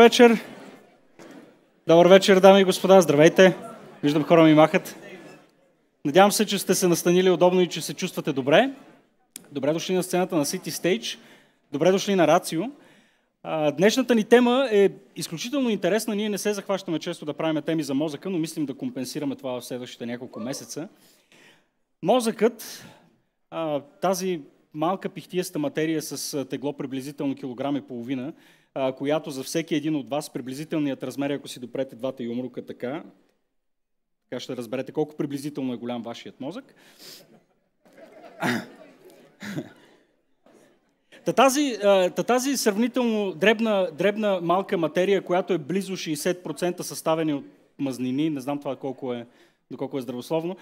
вечер! Добър вечер, дами и господа! Здравейте! Виждам хора ми махат. Надявам се, че сте се настанили удобно и че се чувствате добре. Добре дошли на сцената на City Stage. Добре дошли на Рацио. Днешната ни тема е изключително интересна. Ние не се захващаме често да правим теми за мозъка, но мислим да компенсираме това в следващите няколко месеца. Мозъкът, тази малка пихтиеста материя с тегло приблизително килограм и половина, която за всеки един от вас, приблизителният размер, ако си допрете двата юмрука така ще разберете колко приблизително е голям вашият мозък. Тази сравнително дребна малка материя, която е близо 60% съставени от мазнини, не знам това доколко е здравословно,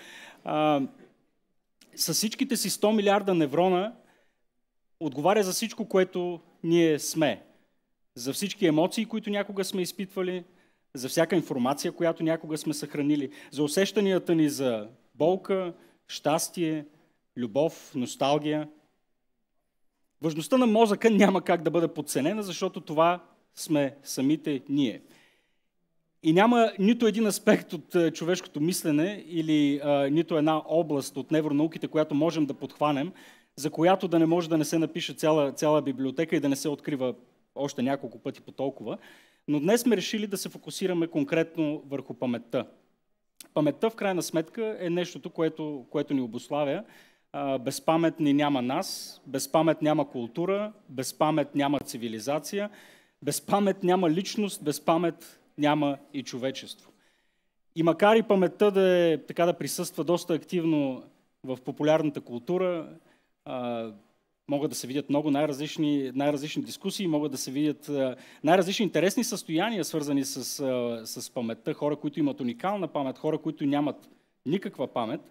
с всичките си 100 милиарда неврона отговаря за всичко, което ние сме. За всички емоции, които някога сме изпитвали, за всяка информация, която някога сме съхранили, за усещанията ни за болка, щастие, любов, носталгия. Важността на мозъка няма как да бъде подценена, защото това сме самите ние. И няма нито един аспект от човешкото мислене или нито една област от невронауките, която можем да подхванем, за която да не може да не се напише цяла библиотека и да не се открива още няколко пъти по толкова. Но днес сме решили да се фокусираме конкретно върху паметта. Паметта в крайна сметка е нещото, което ни обуславя. Без памет ни няма нас, без памет няма култура, без памет няма цивилизация, без памет няма личност, без памет няма и човечество. И макар и паметта да присъства доста активно в популярната култура, могат да се видят много най-различни дискусии, могат да се видят най-различни интересни състояния, свързани с паметта, хора, които имат уникална памет, хора, които нямат никаква памет.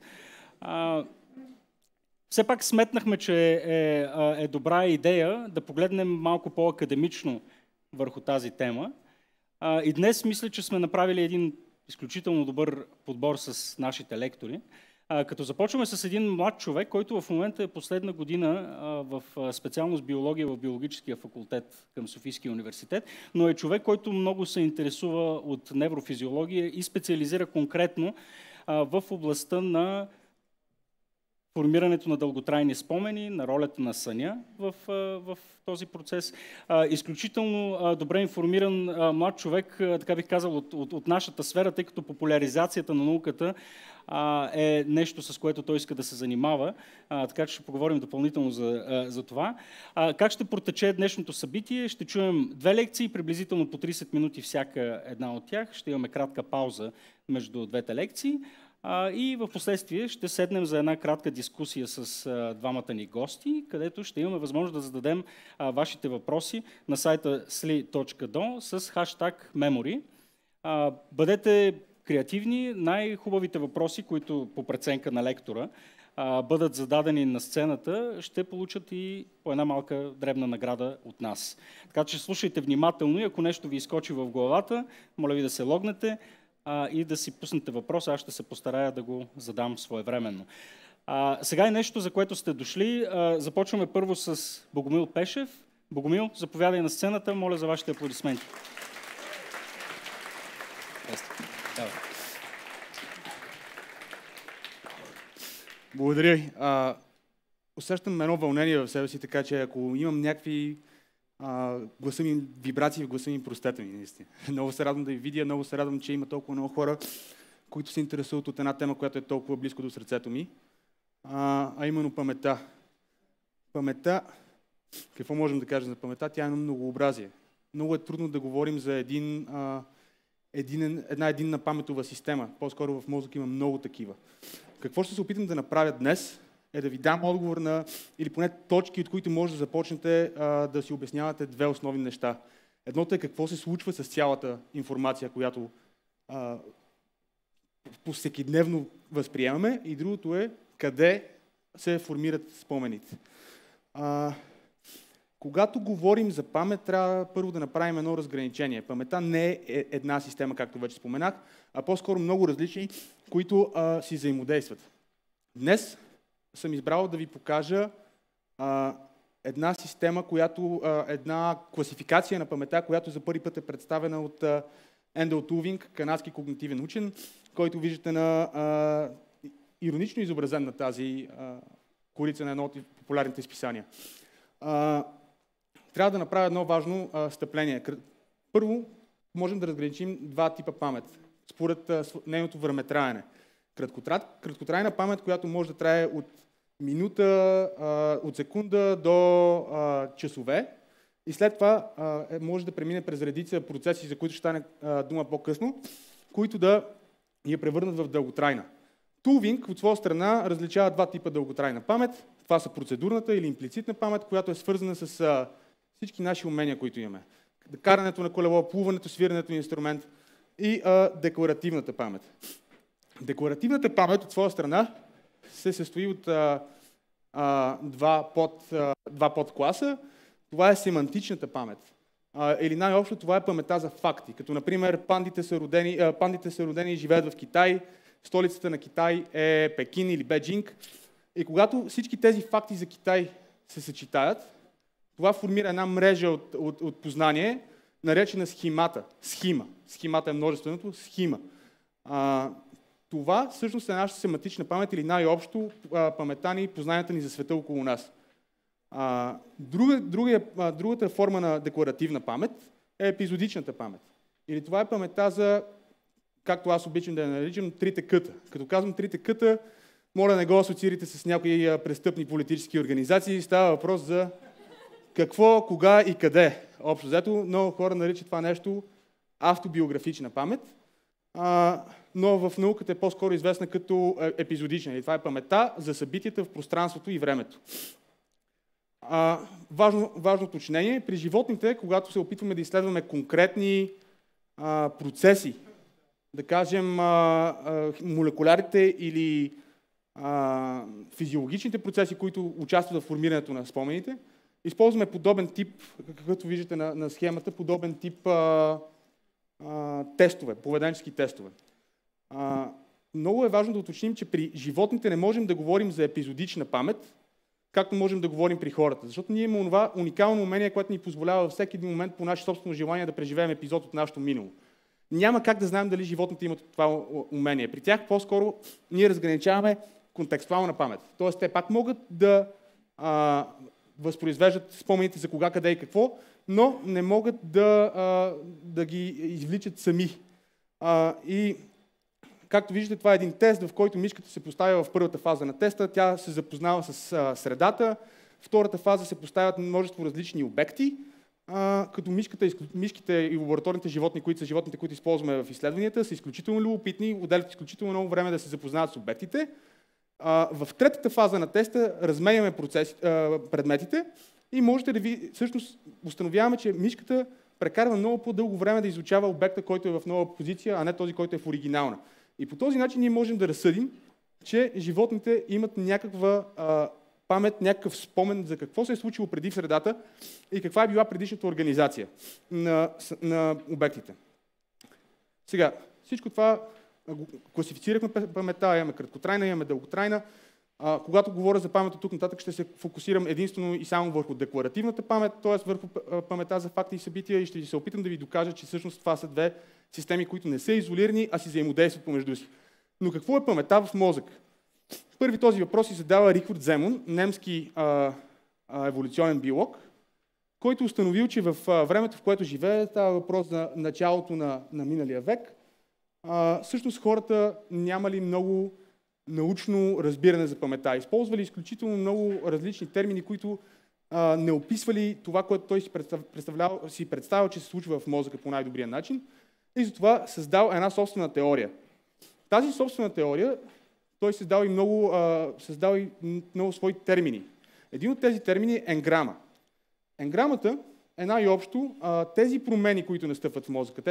Все пак сметнахме, че е добра идея да погледнем малко по-академично върху тази тема. И днес мисля, че сме направили един изключително добър подбор с нашите лектори. Като започваме с един млад човек, който в момента е последна година в специалност биология в биологическия факултет към Софийския университет, но е човек, който много се интересува от неврофизиология и специализира конкретно в областта на формирането на дълготрайни спомени, на ролята на съня в този процес. Изключително добре информиран млад човек, така бих казал, от нашата сфера, тъй като популяризацията на науката е нещо, с което той иска да се занимава, така че ще поговорим допълнително за това. Как ще протече днешното събитие? Ще чуем две лекции, приблизително по 30 минути всяка една от тях. Ще имаме кратка пауза между двете лекции. И в последствие ще седнем за една кратка дискусия с двамата ни гости, където ще имаме възможност да зададем вашите въпроси на сайта sli.do с хаштаг memory. Бъдете креативни, най-хубавите въпроси, които по преценка на лектора бъдат зададени на сцената, ще получат и по една малка дребна награда от нас. Така че слушайте внимателно и ако нещо ви изкочи в главата, моля ви да се логнете и да си пуснете въпроса, аз ще се постарая да го задам своевременно. Сега е нещо, за което сте дошли. Започваме първо с Богомил Пешев. Богомил, заповядай на сцената, моля за вашите аплодисменти. Благодаря. Усещам едно вълнение в себе си, така че ако имам някакви вибрации в гласа ми, простете ми, наистина. Много се радвам да ви видя, много се радвам, че има толкова много хора, които се интересуват от една тема, която е толкова близко до сърцето ми, а именно паметта. Паметта, какво можем да кажем за паметта? Тя е едно многообразие. Много е трудно да говорим за една единна паметова система. По-скоро в мозък има много такива. Какво ще се опитам да направя днес е да ви дам отговор на, или поне точки, от които може да започнете да си обяснявате две основни неща. Едното е какво се случва с цялата информация, която повсекидневно възприемаме, и другото е къде се формират спомените. Когато говорим за памет, трябва първо да направим едно разграничение. Паметта не е една система, както вече споменах, а по-скоро много различни, които си взаимодействат. Днес съм избрал да ви покажа една система, една класификация на паметта, която за първи път е представена от Ендел Тувинг, канадски когнитивен учен, който виждате на иронично изобразен на тази корица на едно от популярните изписания. Трябва да направя едно важно стъпление. Първо, можем да разграничим два типа памет, според нейното времетраене. Краткотрайна памет, която може да трае от минута, от секунда до часове, и след това може да премине през редица процеси, за които ще стане дума по-късно, които да я превърнат в дълготрайна. Тувинг от своя страна различава два типа дълготрайна памет. Това са процедурната или имплицитна памет, която е свързана с всички наши умения, които имаме. Карането на колело, плуването, свирането на инструмент и декларативната памет. Декларативната памет от своя страна се състои от два подкласа. Това е семантичната памет. Или най-общо това е паметта за факти. Като например пандите са родени и живеят в Китай, столицата на Китай е Пекин или Бейджинг. И когато всички тези факти за Китай се съчетаят, това формира една мрежа от познание, наречена схемата. Схемата е множественото, схема. Това всъщност е нашата семантична памет или най-общо паметта ни и познанията ни за света около нас. Другата форма на декларативна памет е епизодичната памет. Или това е паметта за, както аз обичам да я наричам, трите къта. Като казвам трите къта, моля не го асоциирайте с някои престъпни политически организации. Става въпрос за какво, кога и къде. Общо взето, много хора наричат това нещо автобиографична памет, но в науката е по-скоро известна като епизодична. И това е паметта за събитията в пространството и времето. Важно уточнение. При животните, когато се опитваме да изследваме конкретни процеси, да кажем молекулярите или физиологичните процеси, които участват в формирането на спомените, използваме подобен тип, какъвто виждате на схемата, подобен тип тестове, поведенчески тестове. Много е важно да уточним, че при животните не можем да говорим за епизодична памет, както можем да говорим при хората. Защото ние имаме това уникално умение, което ни позволява във всеки един момент по наше собствено желание да преживеем епизод от нашето минало. Няма как да знаем дали животните имат това умение. При тях по-скоро ние разграничаваме контекстуална памет. Тоест те пак могат да възпроизвеждат спомените за кога, къде и какво, но не могат да ги извличат сами. И както виждате, това е един тест, в който мишката се поставя в първата фаза на теста, тя се запознава с средата, втората фаза се поставят множество различни обекти, като мишките и лабораторните животни, които са животните, които използваме в изследванията, са изключително любопитни, отделят изключително много време да се запознават с обектите. В третата фаза на теста разменяме предметите и можете да всъщност установяваме, че мишката прекарва много по-дълго време да изучава обекта, който е в нова позиция, а не този, който е в оригинална. И по този начин ние можем да разсъдим, че животните имат някаква памет, някакъв спомен за какво се е случило преди в средата и каква е била предишната организация на обектите. Сега, всичко това класифицирахме паметта, имаме краткотрайна, имаме дълготрайна. Когато говоря за памет от тук нататък, ще се фокусирам единствено и само върху декларативната памет, т.е. върху паметта за факти и събития и ще се опитам да ви докажа, че всъщност това са две системи, които не са изолирани, а си взаимодействат помежду си. Но какво е паметта в мозък? Първи този въпрос си задава Рихард Земун, немски еволюционен биолог, който установил, че в времето, в което живее, става въпрос за началото на миналия век, всъщност хората нямали много научно разбиране за паметта. Използвали изключително много различни термини, които не описвали това, което той си представял, че се случва в мозъка по най-добрия начин, и затова създал една собствена теория. Тази собствена теория той създал и много свои термини. Един от тези термини е енграма. Енграмата е най-общо тези промени, които настъпват в мозъка,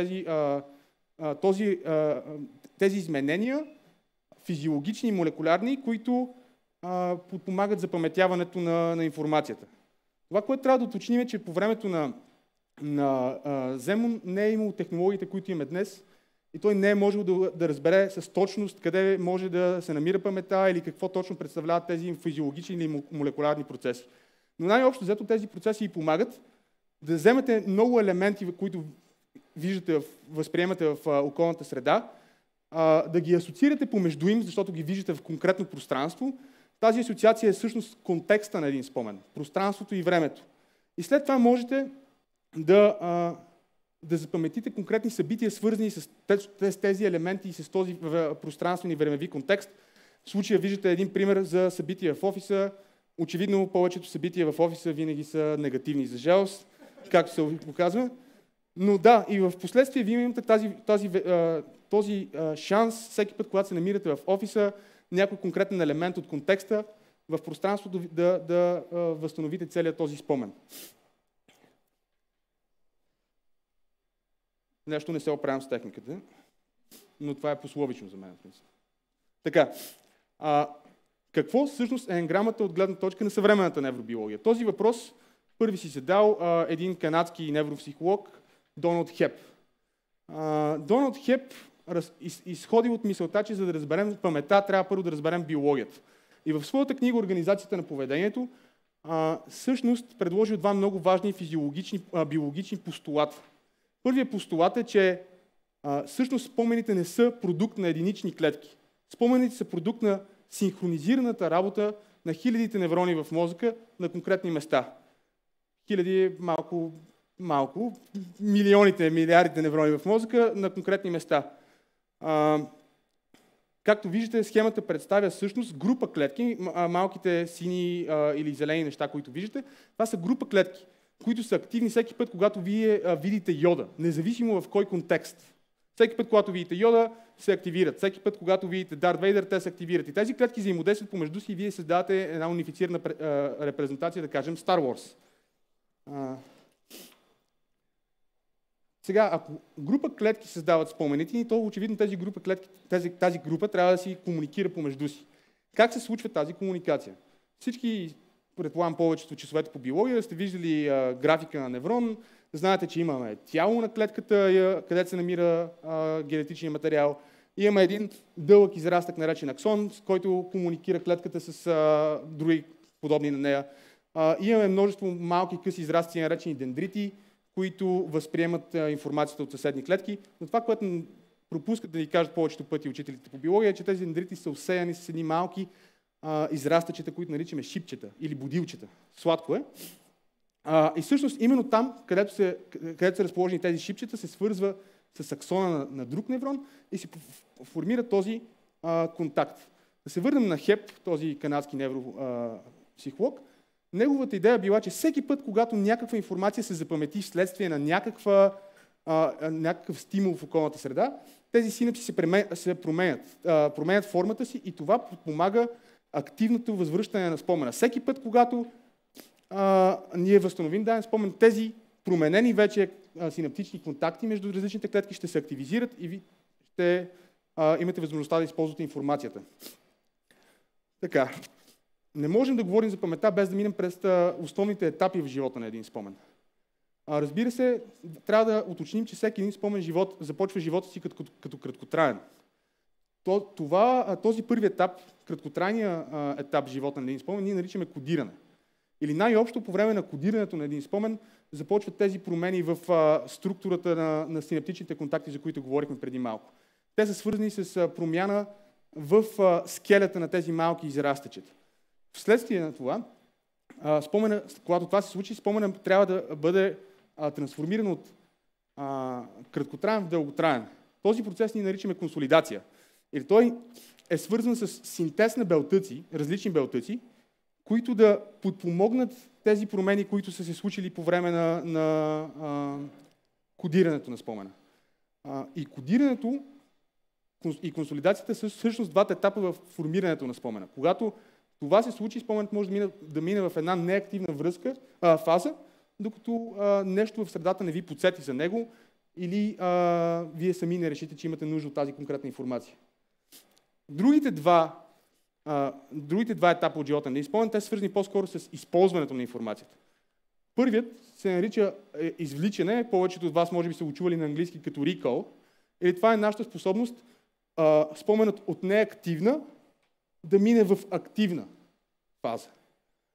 тези изменения, физиологични и молекулярни, които подпомагат запаметяването на информацията. Това, което трябва да уточним е, че по времето на Земун не е имало технологиите, които имаме днес, и той не е можел да разбере с точност къде може да се намира паметта или какво точно представляват тези физиологични или молекулярни процеси. Но най-общо взето тези процеси и помагат да вземете много елементи, които виждате, възприемате в околната среда, да ги асоциирате помежду им, защото ги виждате в конкретно пространство. Тази асоциация е всъщност контекста на един спомен, пространството и времето. И след това можете да запаметите конкретни събития, свързани с тези елементи и с този пространствен и времеви контекст. В случая виждате един пример за събития в офиса. Очевидно повечето събития в офиса винаги са негативни, за жалост, както се показва. Но да, и в последствие вие имате този шанс, всеки път, когато се намирате в офиса, някой конкретен елемент от контекста в пространството да възстановите целият този спомен. Нещо не се оправям с техниката, но това е пословично за мен. Така, какво всъщност е енграмата от гледна точка на съвременната невробиология? Този въпрос първи си задал един канадски невропсихолог, Доналд Хеп. Доналд Хеп изходи от мисълта, че за да разберем паметта, трябва първо да разберем биологията. И в своята книга "Организацията на поведението" всъщност предложил два много важни биологични постулата. Първият постулат е, че всъщност спомените не са продукт на единични клетки. Спомените са продукт на синхронизираната работа на хилядите неврони в мозъка на конкретни места. Хиляди е малко, милионите, милиардите неврони в мозъка на конкретни места. Както виждате, схемата представя всъщност група клетки, малките сини или зелени неща, които виждате, това са група клетки, които са активни всеки път, когато вие видите йода, независимо в кой контекст. Всеки път, когато видите йода, се активират. Всеки път, когато видите Дарт Вейдър, те се активират. И тези клетки взаимодействат помежду си и вие създавате една унифицирана репрезентация, да кажем Star Wars. Сега, ако група клетки създават спомените, то очевидно тази група трябва да си комуникира помежду си. Как се случва тази комуникация? Всички, предполагам, повечето часовете по биология, сте виждали графика на неврон, знаете, че имаме тяло на клетката, където се намира генетичния материал. Имаме един дълъг израстък, наречен аксон, с който комуникира клетката с други подобни на нея. Имаме множество малки къси израстъци, наречени дендрити, които възприемат информацията от съседни клетки. Но това, което пропускат да ни кажат повечето пъти учителите по биология, е, че тези дендрити са усеяни с едни малки израстъчета, които наричаме шипчета или будилчета. Сладко е. И всъщност именно там, където са разположени тези шипчета, се свързва с аксона на друг неврон и се формира този контакт. Да се върнем на Хеп, този канадски невропсихолог. Неговата идея била, че всеки път, когато някаква информация се запамети вследствие на някакъв стимул в околната среда, тези синапси се променят формата си и това подпомага активното възвръщане на спомена. Всеки път, когато ние възстановим даден спомен, тези променени вече синаптични контакти между различните клетки ще се активизират и ви ще имате възможността да използвате информацията. Така. Не можем да говорим за паметта без да минем през основните етапи в живота на един спомен. Разбира се, трябва да уточним, че всеки един спомен започва живота си като краткотраен. Този първи етап, краткотрайния етап в живота на един спомен, ние наричаме кодиране. Или най-общо по време на кодирането на един спомен започват тези промени в структурата на синаптичните контакти, за които говорихме преди малко. Те са свързани с промяна в скелета на тези малки израстъчета. Вследствие на това, когато това се случи, спомена трябва да бъде трансформиран от краткотраен в дълготраен. Този процес ние наричаме консолидация. Или той е свързан с синтез на белтъци, различни белтъци, които да подпомогнат тези промени, които са се случили по време на кодирането на спомена. И кодирането и консолидацията са всъщност двата етапа в формирането на спомена. Когато това се случи, споменът може да мине в една неактивна фаза, докато нещо в средата не ви подсети за него или вие сами не решите, че имате нужда от тази конкретна информация. Другите два етапа от живота на спомен, те са свързани по-скоро с използването на информацията. Първият се нарича извличане, повечето от вас може би са го чували на английски като recall, или това е нашата способност споменът от неактивна да мине в активна фаза.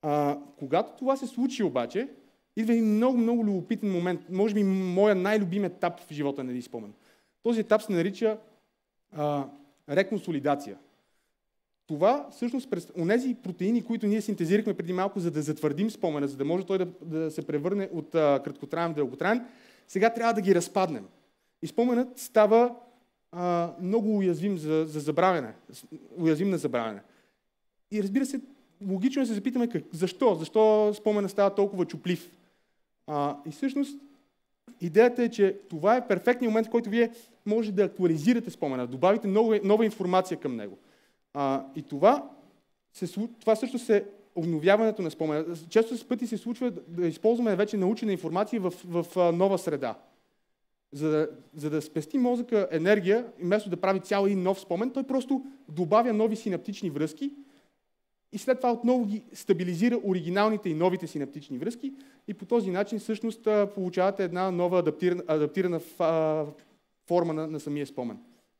Когато това се случи обаче, идва и много любопитен момент. Може би моя най-любим етап в живота на един спомен. Този етап се нарича реконсолидация. Това всъщност през онези протеини, които ние синтезирахме преди малко, за да затвърдим спомена, за да може той да се превърне от краткотраен в дълготраен, сега трябва да ги разпаднем. И споменът става много уязвим за забравяне. Уязвим на забравяне. И разбира се, логично е да се запитаме защо? Защо споменът става толкова чуплив? И всъщност идеята е, че това е перфектният момент, в който вие може да актуализирате спомена, да добавите нова информация към него. И това всъщност е обновяването на спомена. Често с пъти се случва да използваме вече научена информация в нова среда. За да спести мозъка енергия, вместо да прави цял един нов спомен, той просто добавя нови синаптични връзки и след това отново ги стабилизира оригиналните и новите синаптични връзки и по този начин всъщност получавате една нова адаптирана форма на самия спомен.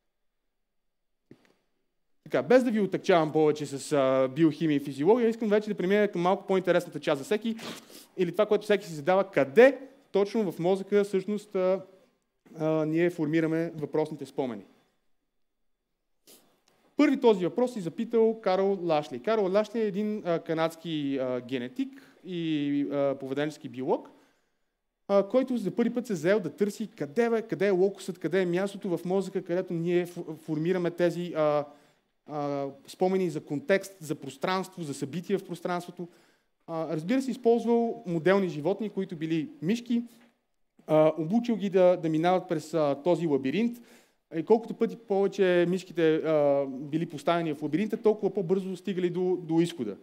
Така, без да ви отъкчавам повече с биохимия и физиология, искам вече да премина към малко по-интересната част за всеки, или това, което всеки си задава, къде точно в мозъка всъщност ние формираме въпросните спомени. Първи този въпрос си запитал Карл Лашли. Карл Лашли е един канадски генетик и поведенчески биолог, който за първи път се заел да търси къде е локусът, къде е мястото в мозъка, където ние формираме тези спомени за контекст, за пространство, за събития в пространството. Разбира се, използвал моделни животни, които били мишки, обучил ги да минават през този лабиринт. И колкото пъти повече мишките били поставени в лабиринта, толкова по-бързо стигали до изхода.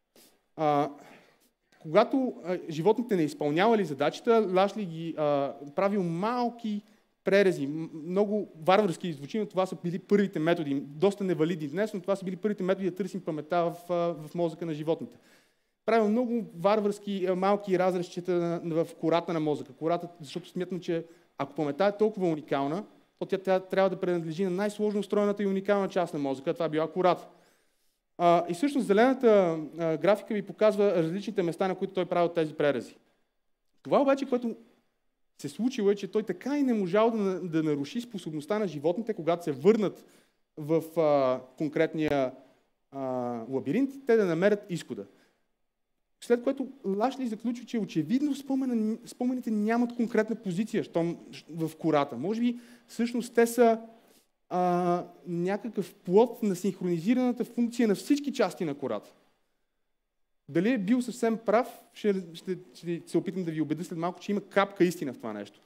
Когато животните не изпълнявали задачата, Лашли ги правил малки прерези, много варварски звучи, но това са били първите методи, доста невалидни днес, но това са били първите методи да търсим паметта в мозъка на животните. Правил много варварски малки разрезчета в кората на мозъка. Кората, защото смятам, че ако паметта е толкова уникална, то тя трябва да принадлежи на най-сложно устроената и уникална част на мозъка. Това била кората. И всъщност зелената графика ви показва различните места, на които той правил тези прерези. Това обаче, което се случило е, че той така и не можал да наруши способността на животните, когато се върнат в конкретния лабиринт, те да намерят изхода. След което Лашли заключи, че очевидно спомените нямат конкретна позиция в кората. Може би всъщност те са някакъв плод на синхронизираната функция на всички части на кората. Дали е бил съвсем прав, ще се опитам да ви убедя след малко, че има капка истина в това нещо.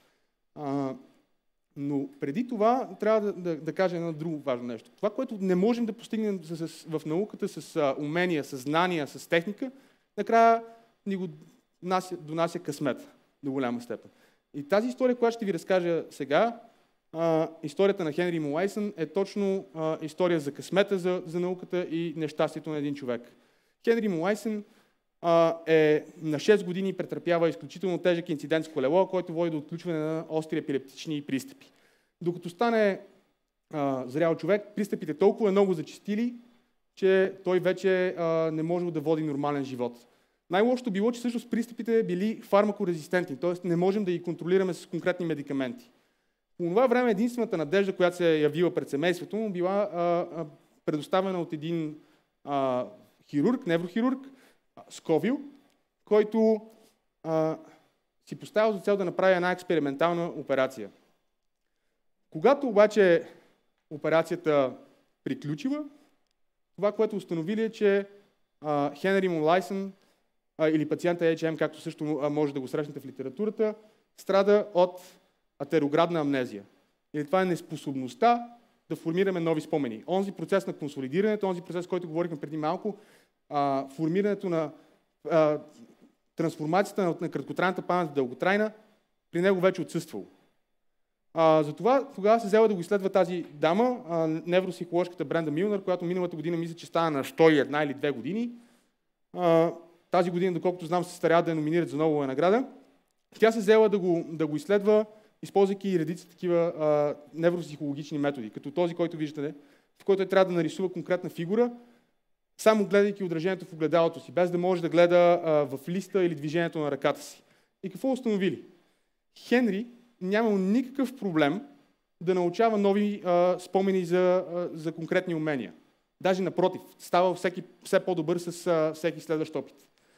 Но преди това трябва да кажа едно друго важно нещо. Това, което не можем да постигнем в науката с умения, с знания, с техника, накрая ни го донася късмет до голяма степен. И тази история, която ще ви разкажа сега, историята на Хенри Муайсън е точно история за късмета за науката и нещастието на един човек. Хенри Муайсън е на 6 години претърпява изключително тежък инцидент с колело, който води до отключване на остри епилептични пристъпи. Докато стане зрял човек, пристъпите толкова много зачестили, че той вече не можел да води нормален живот. Най-лошото било, че всъщност пристъпите били фармакорезистентни, т.е. не можем да ги контролираме с конкретни медикаменти. По това време единствената надежда, която се е явила пред семейството му, била предоставена от един хирург, неврохирург, Сковил, който си поставил за цел да направи една експериментална операция. Когато обаче операцията приключила, това, което установили е, че Хенри Муайсън или пациента HM, както също може да го срещнете в литературата, страда от атероградна амнезия. Или това е неспособността да формираме нови спомени. Онзи процес на консолидирането, онзи процес, който говорихме преди малко, формирането на трансформацията на краткотрайната памет в дълготрайна, при него вече отсъствало. Затова тогава се взела да го изследва тази дама, невропсихоложката Бренда Милнер, която миналата година мисля, че стана на 101 или 2 години. Тази година, доколкото знам, се старя да я номинират за Нобелова награда. Тя се взела да го изследва, използвайки и редица такива невропсихологични методи, като този, който виждате, в който трябва да нарисува конкретна фигура само гледайки отражението в огледалото си, без да може да гледа в листа или движението на ръката си. И какво установили? Хенри нямал никакъв проблем да научава нови спомени за конкретни умения. Даже напротив, ставал все по-добър с всеки следващ опит.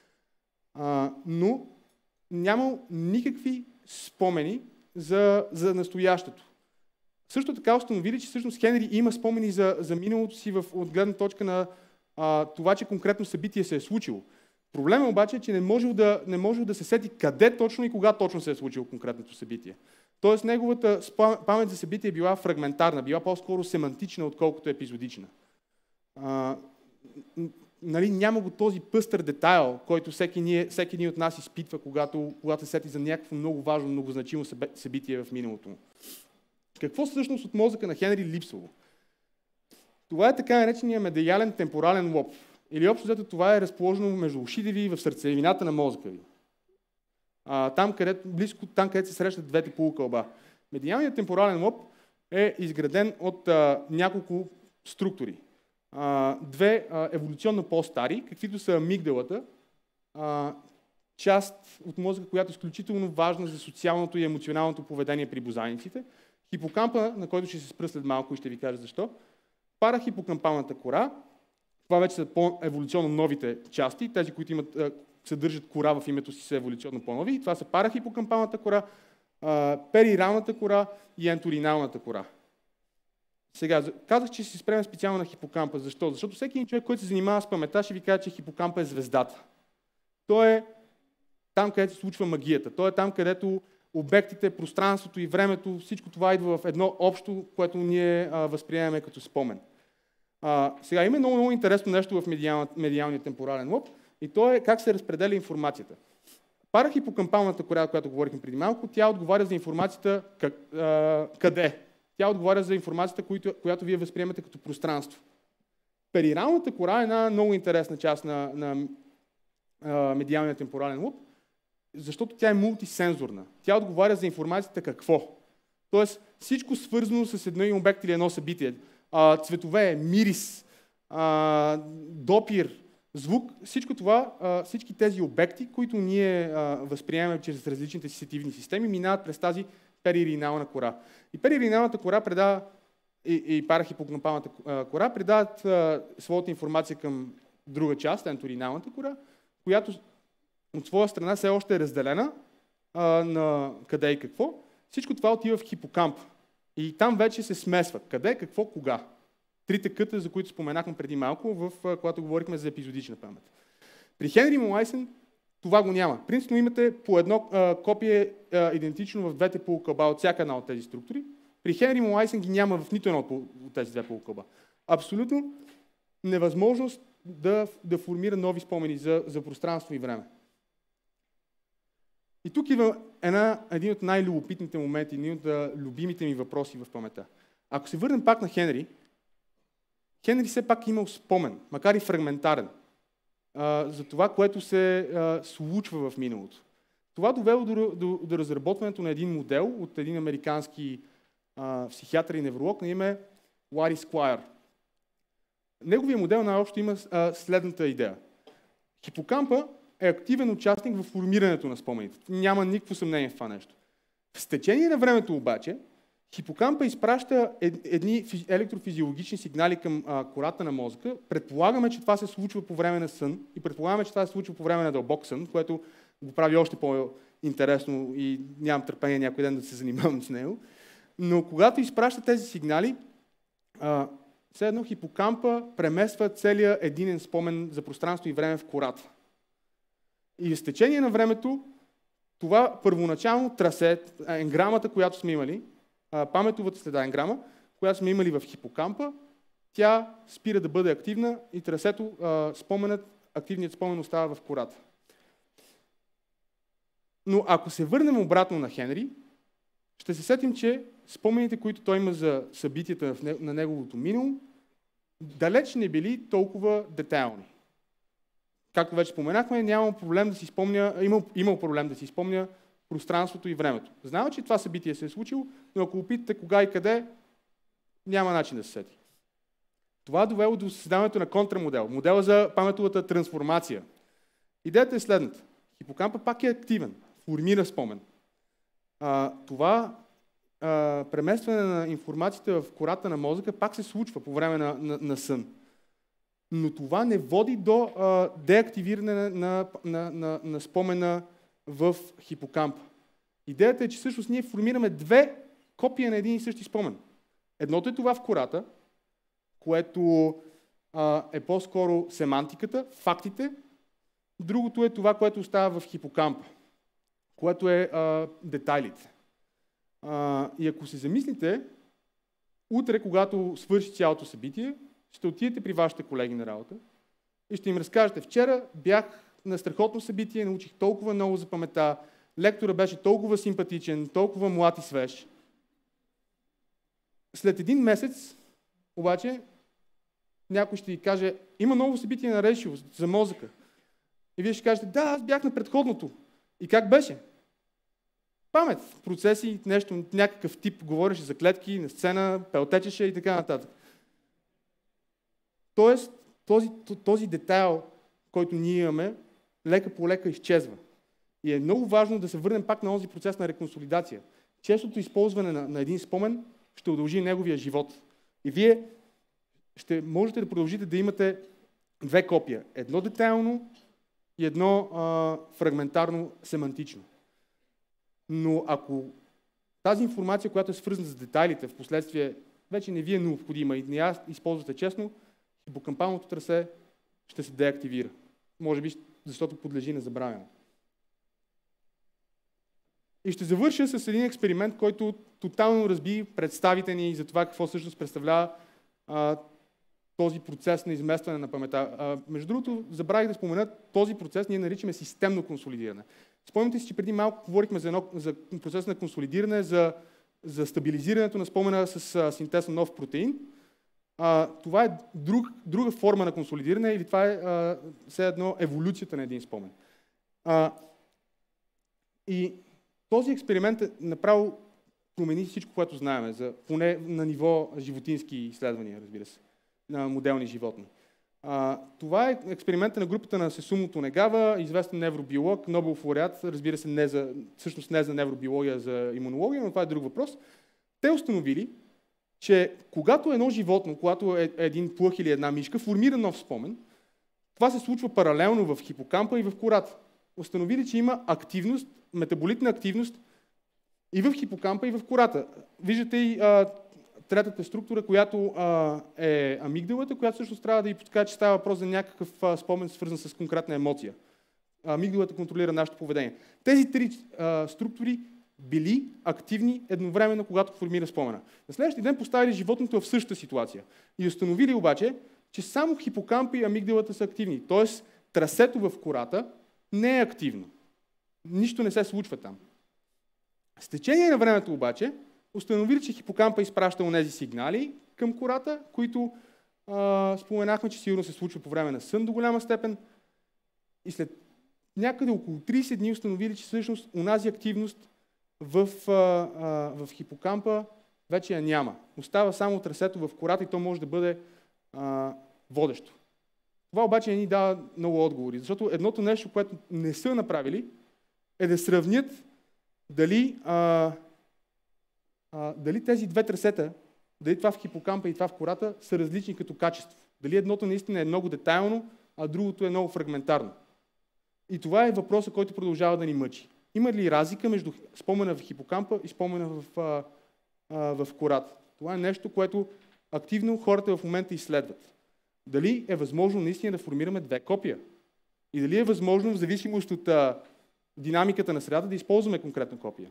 Но нямал никакви спомени за настоящето. Също така установили, че всъщност Хенри има спомени за миналото си от гледна точка на това, че конкретно събитие се е случило. Проблемът обаче е, че не можел да се сети къде точно и кога точно се е случило конкретното събитие. Тоест неговата памет за събитие е била фрагментарна, била по-скоро семантична, отколкото епизодична. Няма го този пъстър детайл, който всеки един от нас изпитва, когато се сети за някакво много важно, много значимо събитие в миналото му. Какво всъщност от мозъка на Хенри липсвало? Това е така наречения медиален темпорален лоб. Или общо взето това е разположено между ушите ви в сърцевината на мозъка ви. Близко там, където се срещат двете полукълба. Медиалният темпорален лоб е изграден от няколко структури. Две еволюционно по-стари, каквито са амигдалата, част от мозъка, която е изключително важна за социалното и емоционалното поведение при бозайниците, хипокампа, на който ще се спра след малко и ще ви кажа защо, парахипокампалната кора, това вече са по-еволюционно новите части, тези, които съдържат кора в името си, са еволюционно по-нови, и това са парахипокампалната кора, периралната кора и енториналната кора. Сега, казах, че ще се спреме специално на хипокампа. Защо? Защото всеки един човек, който се занимава с паметта, ще ви каже, че хипокампа е звездата. Той е там, където се случва магията. Той е там, където обектите, пространството и времето, всичко това идва в едно общо, което ние възприемаме като спомен. Сега има много интересно нещо в медиалния темпорален лоб и то е как се разпределя информацията. Парахипокампалната кора, която говорихме преди малко, тя отговаря за информацията къде. Тя отговаря за информацията, която вие възприемате като пространство. Периралната кора е една много интересна част на медиалния темпорален лоб, защото тя е мултисензорна. Тя отговаря за информацията какво. Тоест всичко свързано с един обект или едно събитие. Цветове, мирис, допир, звук, всичко това, всички тези обекти, които ние възприемаме чрез различните сетивни системи, минават през тази периринална кора. И перириналната кора предава и парахипокампалната кора предават своята информация към друга част, енториналната кора, която от своя страна все още е разделена на къде и какво. Всичко това отива в хипокамп. И там вече се смесва. Къде, какво, кога. Трите къта, за които споменахме преди малко, когато говорихме за епизодична памет. При Хенри Молайсън това го няма. Принципно имате по едно копие идентично в двете полукълба от всяка една от тези структури. При Хенри Молайсън ги няма в нито едно от тези две полукълба. Абсолютно невъзможност да формира нови спомени за пространство и време. И тук идва един от най-любопитните моменти, един от любимите ми въпроси в паметта. Ако се върнем пак на Хенри все пак имал спомен, макар и фрагментарен, за това, което се случва в миналото. Това довело до разработването на един модел от един американски психиатър и невролог на име Лари Сквайр. Неговия модел най-общо има следната идея. Хипокампа е активен участник в формирането на спомените. Няма никакво съмнение в това нещо. В течение на времето обаче, хипокампа изпраща едни електрофизиологични сигнали към кората на мозъка. Предполагаме, че това се случва по време на сън и предполагаме, че това се случва по време на дълбок сън, което го прави още по-интересно и нямам търпение някой ден да се занимавам с него. Но когато изпраща тези сигнали, все едно хипокампа премества целия единен спомен за пространство и време в кората. И с течение на времето това първоначално трасе, енграмата, която сме имали, паметовата следа енграма, която сме имали в хипокампа, тя спира да бъде активна и трасето, активният спомен остава в кората. Но ако се върнем обратно на Хенри, ще се сетим, че спомените, които той има за събитията на неговото минало, далеч не били толкова детайлни. Както вече споменахме, имал проблем да си спомня пространството и времето. Знава, че това събитие се е случило, но ако опитате кога и къде, няма начин да се сети. Това довело до създаването на контрамодел, модела за паметовата трансформация. Идеята е следната. Хипокампа пак е активен, формира спомен. Това преместване на информацията в кората на мозъка пак се случва по време на сън. Но това не води до деактивиране на спомена в хипокампа. Идеята е, че всъщност ние формираме две копия на един и същи спомен. Едното е това в кората, което е по-скоро семантиката, фактите. Другото е това, което остава в хипокампа, което е детайлите. И ако се замислите, утре, когато свърши цялото събитие, ще отидете при вашите колеги на работа и ще им разкажете: вчера бях на страхотно събитие, научих толкова много за паметта, лектора беше толкова симпатичен, толкова млад и свеж. След един месец, обаче, някой ще ви каже: има ново събитие на Решио за мозъка. И вие ще кажете: да, аз бях на предходното. И как беше? Памет, процеси, нещо, някакъв тип, говореше за клетки, на сцена, пелтечеше и така нататък. Тоест, този детайл, който ние имаме, лека по лека изчезва. И е много важно да се върнем пак на този процес на реконсолидация. Честото използване на един спомен ще удължи неговия живот. И вие ще можете да продължите да имате две копия. Едно детайлно и едно фрагментарно семантично. Но ако тази информация, която е свързана с детайлите, в последствие вече не ви е необходима и не я използвате честно, хипокампалното трасе ще се деактивира. Може би, защото подлежи на забравяне. И ще завърша с един експеримент, който тотално разби представите ни за това какво всъщност представлява този процес на изместване на паметта. Между другото, забравих да спомена, този процес ние наричаме системно консолидиране. Спомняте си, че преди малко говорихме за процес на консолидиране, за стабилизирането на спомена с синтез на нов протеин. Това е друга форма на консолидиране или това е все едно еволюцията на един спомен. И този експеримент направо промени всичко, което знаем, поне на ниво животински изследвания, разбира се, на моделни животни. Това е експеримента на групата на Сесумо Тонегава, известен невробиолог, Нобелов лауреат, разбира се, всъщност не за невробиология, а за имунология, но това е друг въпрос. Те установили, че когато едно животно, когато е един плъх или една мишка, формира нов спомен, това се случва паралелно в хипокампа и в кората. Установили, че има активност, метаболитна активност и в хипокампа, и в кората. Виждате и третата структура, която е амигдалата, която всъщност трябва да ви подскаже, че става въпрос за някакъв спомен, свързан с конкретна емоция. Амигдалата контролира нашето поведение. Тези три структури били активни едновременно, когато формира спомена. На следващия ден поставили животното в същата ситуация. И установили обаче, че само хипокампа и амигдалата са активни. Тоест, трасето в кората не е активно. Нищо не се случва там. С течение на времето обаче, установили, че хипокампа изпраща онези сигнали към кората, които споменахме, че сигурно се случва по време на сън до голяма степен. И след някъде около 30 дни установили, че всъщност онази активност в хипокампа вече я няма. Остава само трасето в кората и то може да бъде водещо. Това обаче не ни дава много отговори, защото едното нещо, което не са направили, е да сравнят дали тези две трасета, дали това в хипокампа и това в кората, са различни като качество. Дали едното наистина е много детайлно, а другото е много фрагментарно. И това е въпросът, който продължава да ни мъчи. Има ли разлика между спомена в хипокампа и спомена в кората? Това е нещо, което активно хората в момента изследват. Дали е възможно наистина да формираме две копия? И дали е възможно, в зависимост от динамиката на средата, да използваме конкретна копия?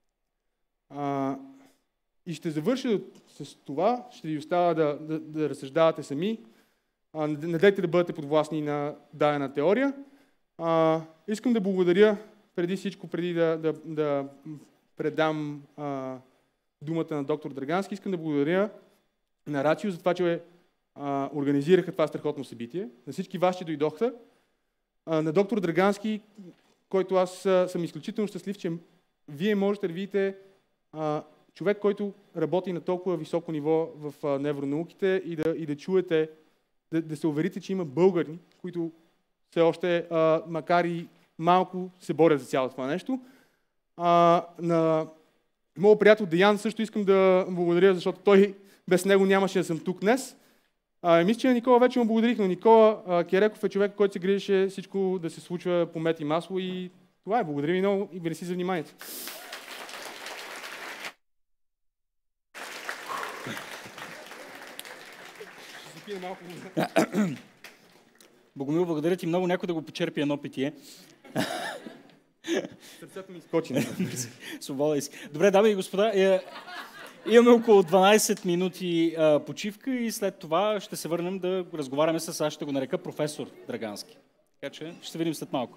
И ще завърша с това, ще ви оставя да разсъждавате сами. Не дайте да бъдете подвластни на дадена теория. Искам да благодаря преди всичко, преди да предам думата на доктор Драгански, искам да благодаря на Рацио за това, че организираха това страхотно събитие. На всички вас, че дойдохте. На доктор Драгански, който аз съм изключително щастлив, че вие можете да видите човек, който работи на толкова високо ниво в невронауките и да чуете, да се уверите, че има българи, които все още, макар и малко, се борят за цялото това нещо. На моят приятел Деян също искам да благодаря, защото той без него нямаше да съм тук днес. Мисля, че на Никола вече му благодарих, но Никола Кереков е човек, който се грижеше всичко да се случва по мед и масло и това е. Благодаря ви много и мерси за вниманието. Богомил, благодаря ти много. Някой да го почерпи едно питие. Сърцето ми скочи. Свобода иска. Добре, дами и господа, имаме около 12 минути почивка и след това ще се върнем да разговаряме с, аз ще го нарека професор Драгански. Така че ще се видим след малко.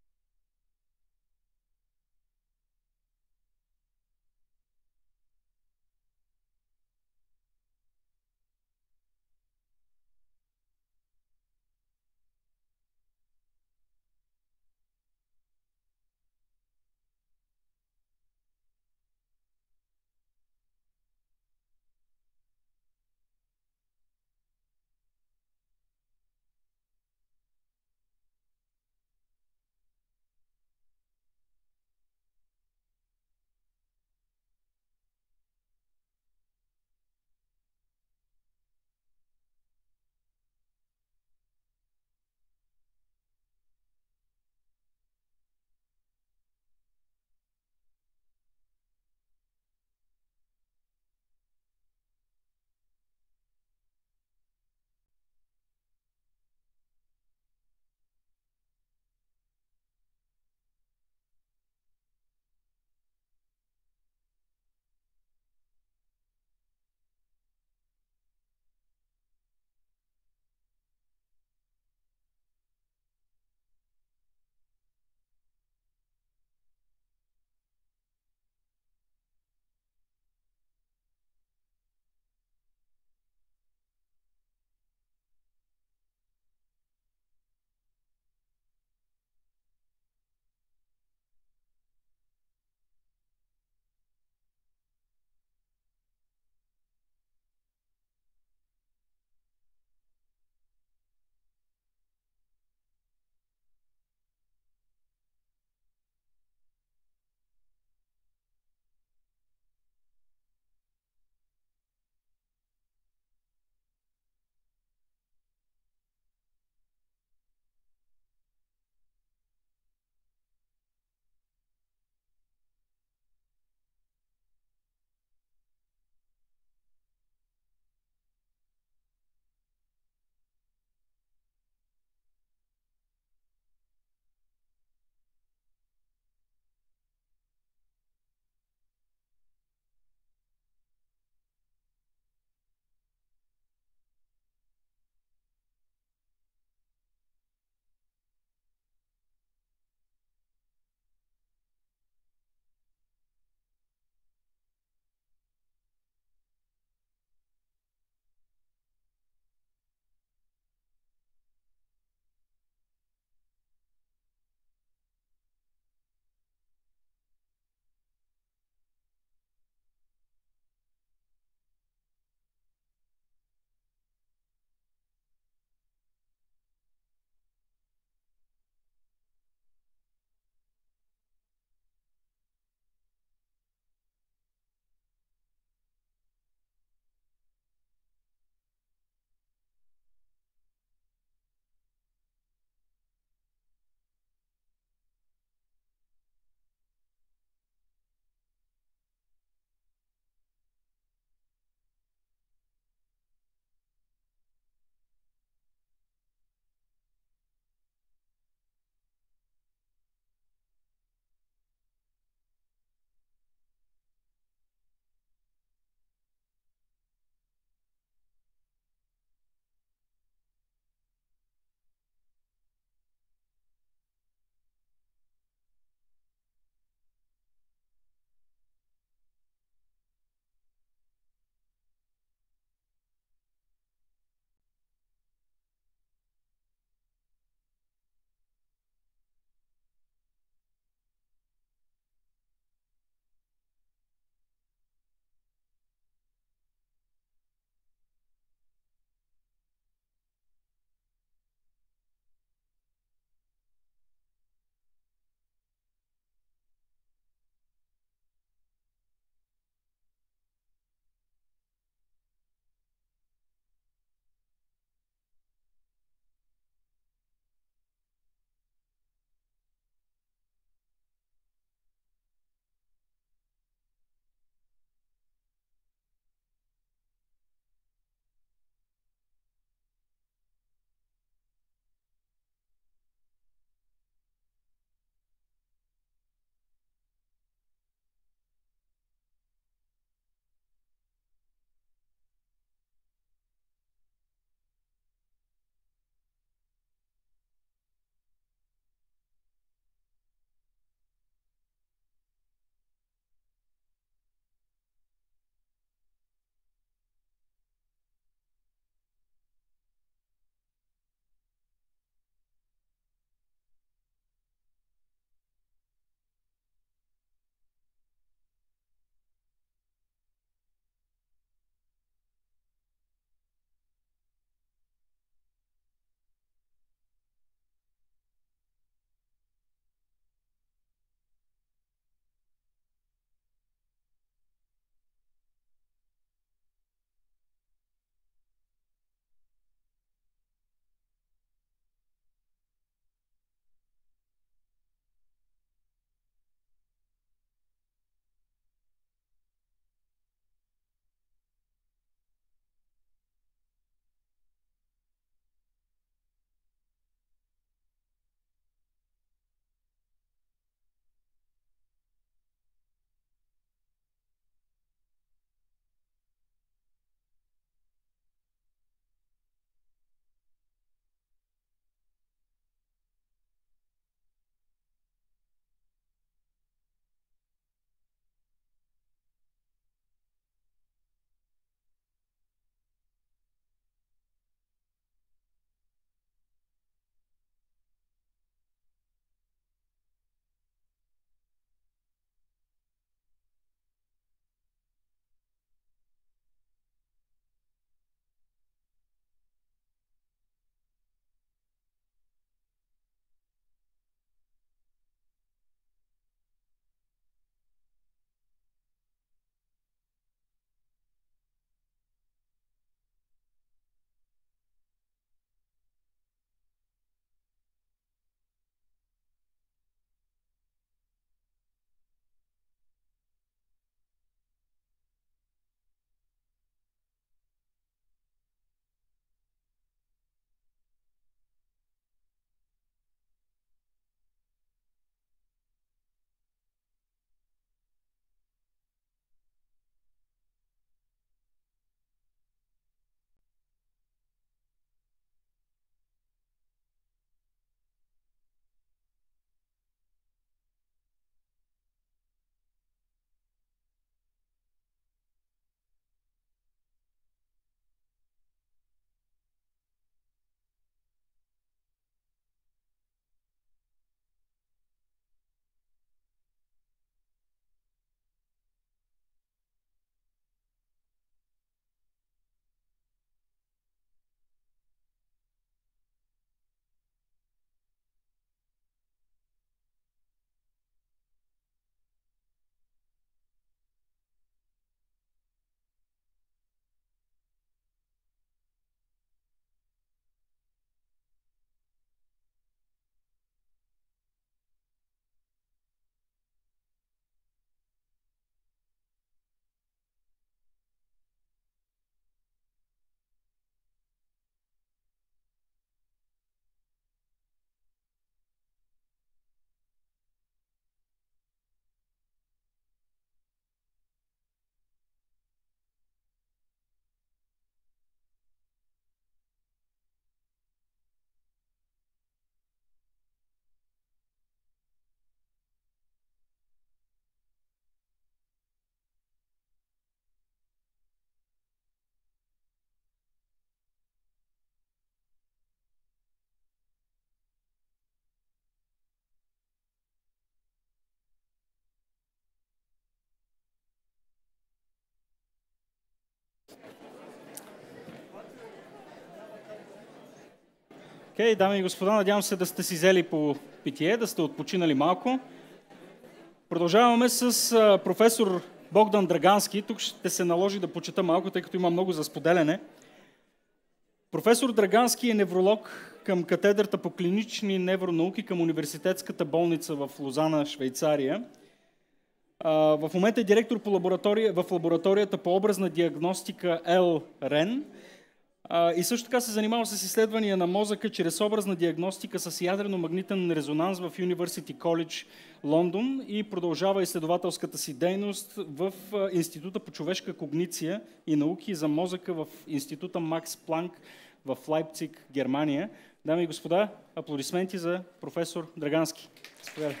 Окей, дами и господа, надявам се да сте си взели по питие, да сте отпочинали малко. Продължаваме с професор Богдан Драгански. Тук ще се наложи да почета малко, тъй като има много за споделяне. Професор Драгански е невролог към катедрата по клинични невронауки към Университетската болница в Лозана, Швейцария. В момента е директор в лабораторията по образна диагностика ЛРЕН и също така се занимава с изследвания на мозъка чрез образна диагностика с ядрено-магнитен резонанс в University College Лондон и продължава изследователската си дейност в Института по човешка когниция и науки за мозъка в Института Макс Планк в Лайпциг, Германия. Дами и господа, аплодисменти за професор Драгански. Заповядайте.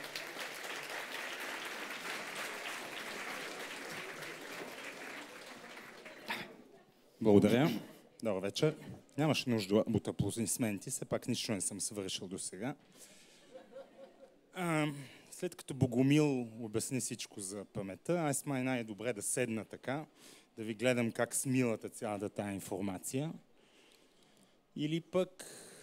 Благодаря. Добър вечер. Нямаше нужда от аплодисменти, все пак нищо не съм свършил до сега. След като Богомил обясни всичко за паметта, аз май най-добре да седна така, да ви гледам как смилата цялата тая информация. Или пък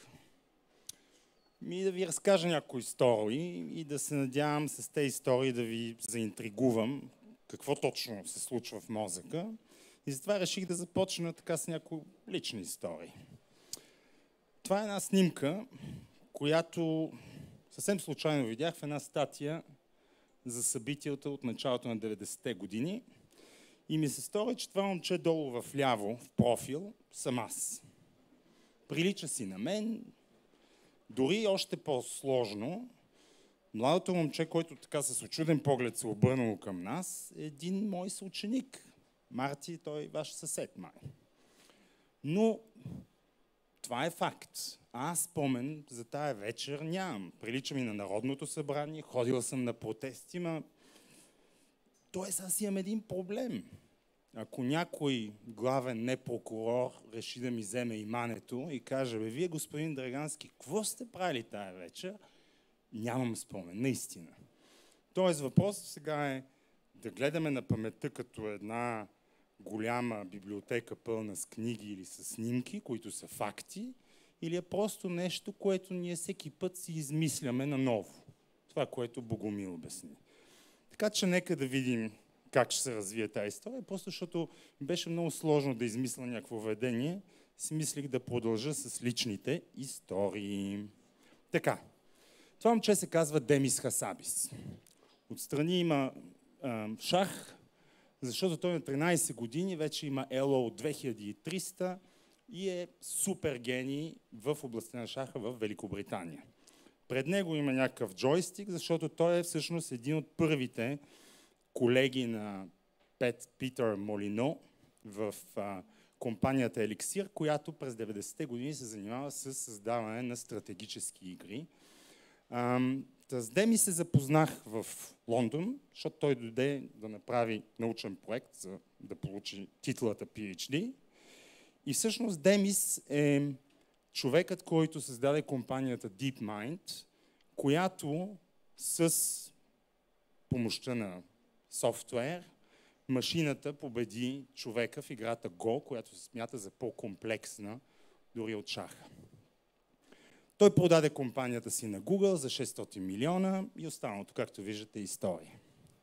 да ви разкажа някои истории и да се надявам с тези истории да ви заинтригувам какво точно се случва в мозъка. И затова реших да започна така с някои лични истории. Това е една снимка, която съвсем случайно видях в една статия за събитията от началото на 90-те години. И ми се стори, че това момче долу в ляво, в профил, съм аз. Прилича си на мен, дори още по-сложно. Младото момче, който така с очуден поглед се обърнало към нас, е един мой съученик. Марти, той е ваш съсед, май. Но това е факт. Аз спомен за тая вечер нямам. Прилича ми на Народното събрание, ходил съм на протести, Тоест аз имам един проблем. Ако някой главен не прокурор реши да ми вземе имането и каже, вие, господин Драгански, какво сте правили тая вечер? Нямам спомен, наистина. Тоест въпросът сега е да гледаме на паметта като една голяма библиотека пълна с книги или с снимки, които са факти, или е просто нещо, което ние всеки път си измисляме наново. Това, което Богомил обясни. Така че нека да видим как ще се развие тази история, просто защото беше много сложно да измисля някакво ведение, си мислих да продължа с личните истории. Така, това момче се казва Демис Хасабис. Отстрани има шах, защото той на 13 години вече има ЕЛО от 2300 и е супер гений в областта на шаха в Великобритания. Пред него има някакъв джойстик, защото той е всъщност един от първите колеги на Питър Молино в компанията Еликсир, която през 90-те години се занимава с създаване на стратегически игри. С Деми се запознах в Лондон, защото той дойде да направи научен проект, за да получи титлата PhD. И всъщност Демис е човекът, който създаде компанията DeepMind, която с помощта на софтуер, машината победи човека в играта Go, която се смята за по-комплексна дори от шаха. Той продаде компанията си на Google за 600 милиона и останалото, както виждате, история.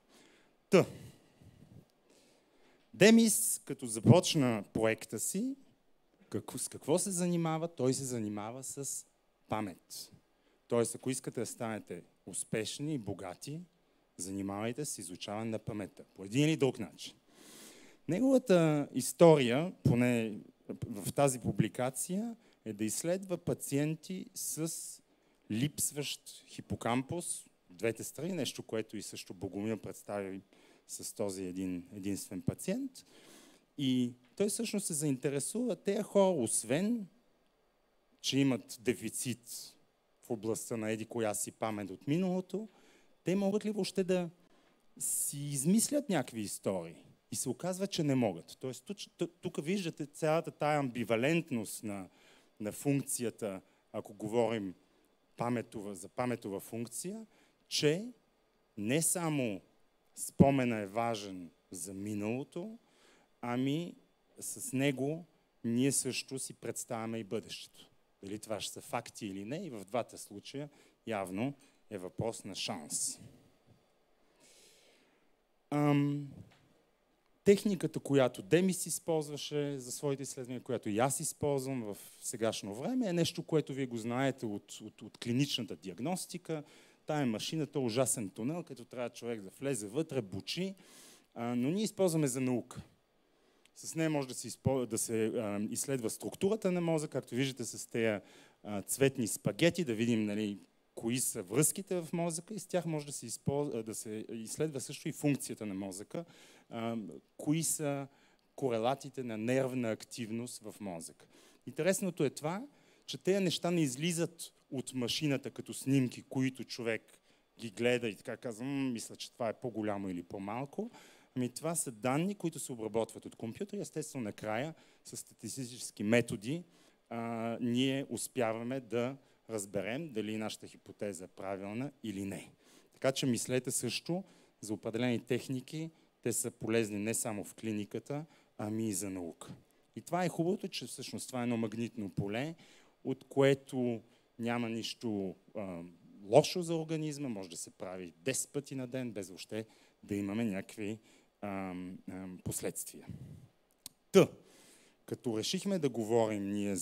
Демис, като започна проекта си, с какво се занимава? Той се занимава с памет. Тоест, ако искате да станете успешни и богати, занимавайте се с изучаване на паметта. По един или друг начин. Неговата история, поне в тази публикация, е да изследва пациенти с липсващ хипокампус, двете страни, нещо, което и също Богомил представи с този единствен пациент. И той всъщност се заинтересува тези хора, освен, че имат дефицит в областта на еди коя си памет от миналото, те могат ли въобще да си измислят някакви истории? И се оказва, че не могат. Тоест, тук виждате цялата тая амбивалентност на функцията, ако говорим за паметова функция, че не само спомена е важен за миналото, ами с него ние също си представяме и бъдещето. Дали това ще са факти или не, и в двата случая явно е въпрос на шанс. Техниката, която Демис използваше за своите изследвания, която и аз използвам в сегашно време, е нещо, което вие го знаете от клиничната диагностика. Тая машината е ужасен тунел, като трябва човек да влезе вътре, бучи, но ние използваме за наука. С нея може да се изследва структурата на мозъка, както виждате с тези цветни спагети, да видим, нали, кои са връзките в мозъка, и с тях може да се изследва също и функцията на мозъка, кои са корелатите на нервна активност в мозъка. Интересното е това, че тези неща не излизат от машината като снимки, които човек ги гледа и така казва, мисля, че това е по-голямо или по-малко. Ами това са данни, които се обработват от компютър и естествено накрая с статистически методи ние успяваме да разберем дали нашата хипотеза е правилна или не. Така че мислете също за определени техники, те са полезни не само в клиниката, ами и за наука. И това е хубавото, че всъщност това е едно магнитно поле, от което няма нищо лошо за организма, може да се прави 10 пъти на ден, без въобще да имаме някакви последствия. Като решихме да говорим ние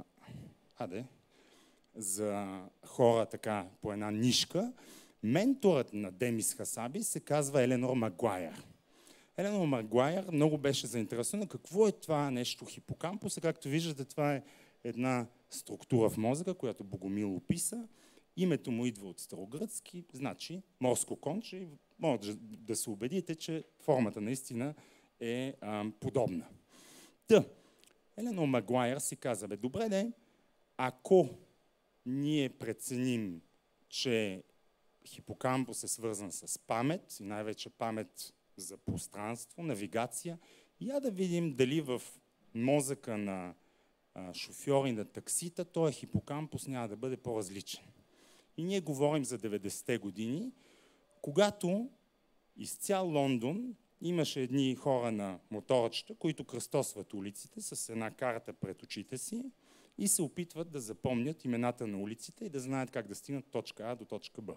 за хора така по една нишка, менторът на Демис Хасаби се казва Еленор Магуайър. Еленор Магуайър много беше заинтересована какво е това нещо хипокампус. Както виждате, това е една структура в мозъка, която Богомил описа. Името му идва от старогръцки, значи морско конче. Може да се убедите, че формата наистина е подобна. Еленор Магуайър си каза, добре, ако ние преценим, че хипокампус е свързан с памет, и най-вече памет за пространство, навигация, я да видим дали в мозъка на шофьори на таксита, този хипокампус няма да бъде по-различен. И ние говорим за 90-те години, когато из цял Лондон имаше едни хора на моторчета, които кръстосват улиците с една карта пред очите си и се опитват да запомнят имената на улиците и да знаят как да стигнат точка А до точка Б.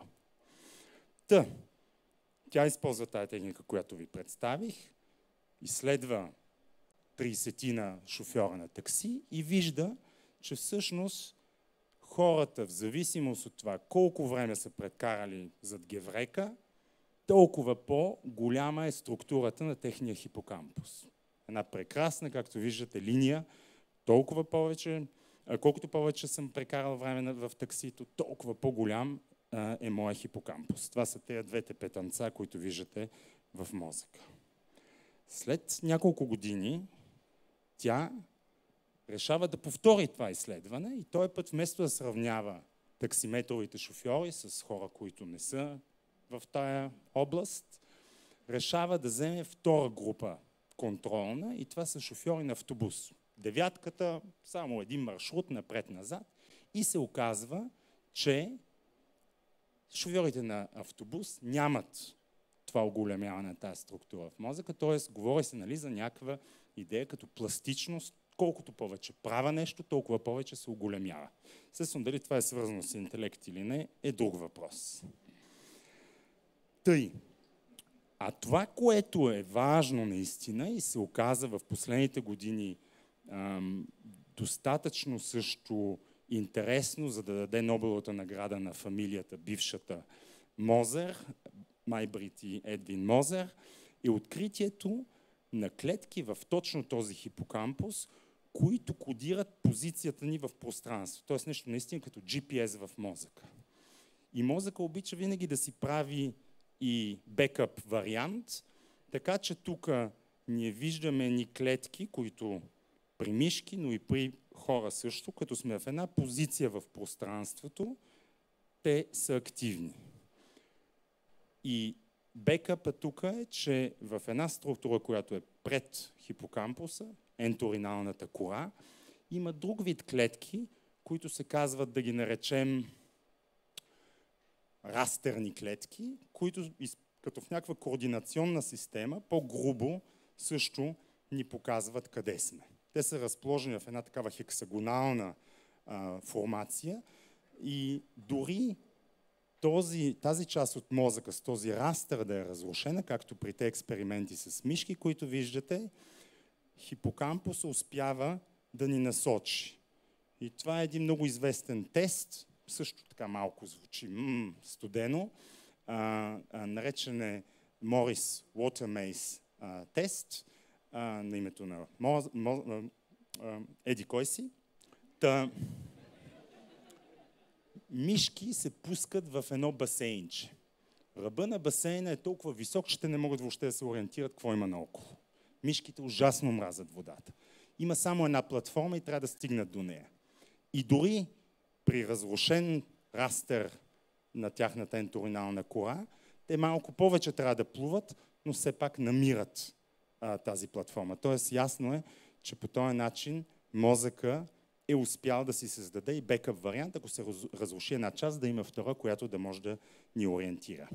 Тя използва тая техника, която ви представих, изследва 30-тина шофьора на такси и вижда, че всъщност хората, в зависимост от това колко време са прекарали зад геврека, толкова по-голяма е структурата на техния хипокампус. Една прекрасна, както виждате, линия, толкова повече, колкото повече съм прекарал време в таксито, толкова по-голям е моя хипокампус. Това са тези двете петънца, които виждате в мозъка. След няколко години тя решава да повтори това изследване и този път вместо да сравнява таксиметровите шофьори с хора, които не са в тая област, решава да вземе втора група контролна и това са шофьори на автобус. Девятката, само един маршрут напред-назад и се оказва, че шофьорите на автобус нямат това оголемяване на тази структура в мозъка, т.е. говори се за някаква идея като пластичност, колкото повече правя нещо, толкова повече се оголемява. Естествено, дали това е свързано с интелект или не, е друг въпрос. А това, което е важно наистина и се оказа в последните години достатъчно също интересно, за да даде Нобеловата награда на фамилията, бившата Мозер, Майбрит и Едвин Мозер, е откритието на клетки в точно този хипокампус, които кодират позицията ни в пространството. Тоест нещо наистина като GPS в мозъка. И мозъка обича винаги да си прави и бекъп вариант, така че тук ние виждаме ни клетки, които при мишки, но и при хора също, като сме в една позиция в пространството, те са активни. И бекъпа тук е, че в една структура, която е пред хипокампуса, енториналната кора, има друг вид клетки, които се казват, да ги наречем растерни клетки, които като в някаква координационна система, по-грубо също ни показват къде сме. Те са разположени в една такава хексагонална формация и дори тази част от мозъка с този растър да е разрушена, както при те експерименти с мишки, които виждате, хипокампус успява да ни насочи. И това е един много известен тест, също така малко звучи студено, наречен е Морис Уотермейс тест на името на еди кой си. Мишки се пускат в едно басейнче. Ръба на басейна е толкова висок, че те не могат въобще да се ориентират какво има наоколо. Мишките ужасно мразят водата. Има само една платформа и трябва да стигнат до нея. И дори при разрушен растер на тяхната енторинална кора, те малко повече трябва да плуват, но все пак намират тази платформа. Тоест ясно е, че по този начин мозъка е успял да си създаде и бекъп вариант, ако се разруши една част, да има втора, която да може да ни ориентира.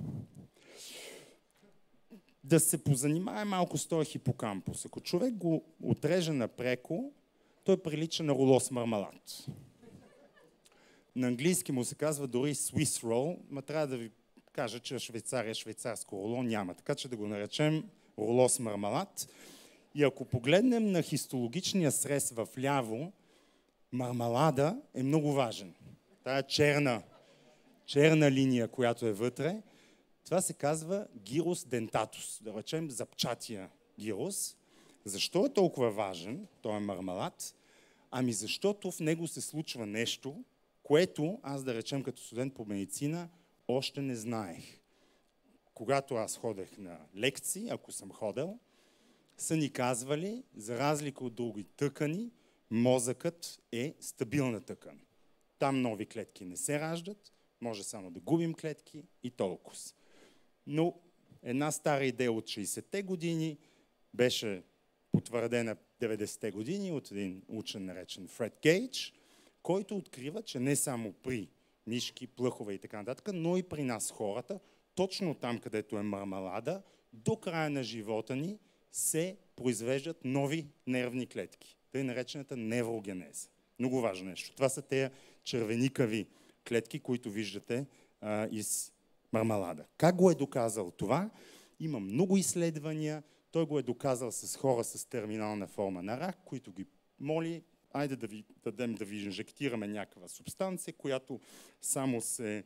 Да се позанимае малко с този хипокампус. Ако човек го отреже напреко, той прилича на руло с мармалад. На английски му се казва дори Swiss roll, ма трябва да ви кажа, че в Швейцария швейцарско руло няма, така че да го наречем руло с мармалад. И ако погледнем на хистологичния срез в ляво, мармалада е много важен. Тая черна линия, която е вътре, това се казва гирус дентатус, да речем запчатия гирус. Защо е толкова важен, той е мармалад? Ами защото в него се случва нещо, което аз, да речем, като студент по медицина, още не знаех. Когато аз ходех на лекции, ако съм ходил, са ни казвали, за разлика от други тъкани, мозъкът е стабилна тъкан. Там нови клетки не се раждат, може само да губим клетки и толкова. Но една стара идея от 60-те години беше потвърдена 90-те години от един учен, наречен Фред Гейдж, който открива, че не само при мишки, плъхове и така нататък, но и при нас хората, точно там, където е мармалада, до края на живота ни се произвеждат нови нервни клетки. Тъй наречената неврогенеза. Много важно нещо. Това са тези червеникави клетки, които виждате из мармалада. Как го е доказал това? Има много изследвания. Той го е доказал с хора с терминална форма на рак, които ги моли, айде да ви дадем да ви инжектираме някаква субстанция, която само се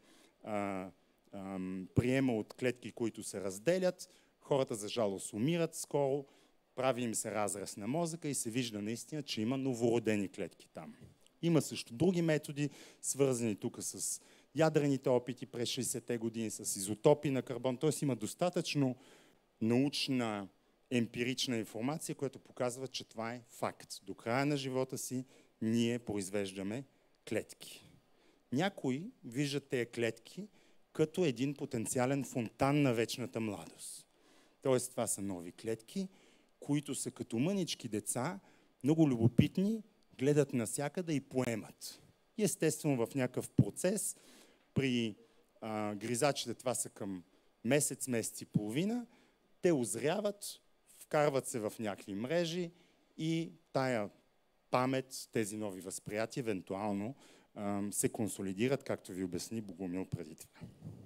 приема от клетки, които се разделят. Хората за жалост умират скоро, прави им се разрез на мозъка и се вижда наистина, че има новородени клетки там. Има също други методи, свързани тук с ядрените опити през 60-те години, с изотопи на карбон. Т.е. има достатъчно научна, емпирична информация, която показва, че това е факт. До края на живота си ние произвеждаме клетки. Някои виждат тези клетки като един потенциален фонтан на вечната младост. Тоест това са нови клетки, които са като мънички деца, много любопитни, гледат насякъде и поемат. И естествено в някакъв процес, при гризачите това са към месец, месец и половина, те озряват, вкарват се в някакви мрежи и тая памет, тези нови възприятия, евентуално се консолидират, както ви обясни Богомил преди това.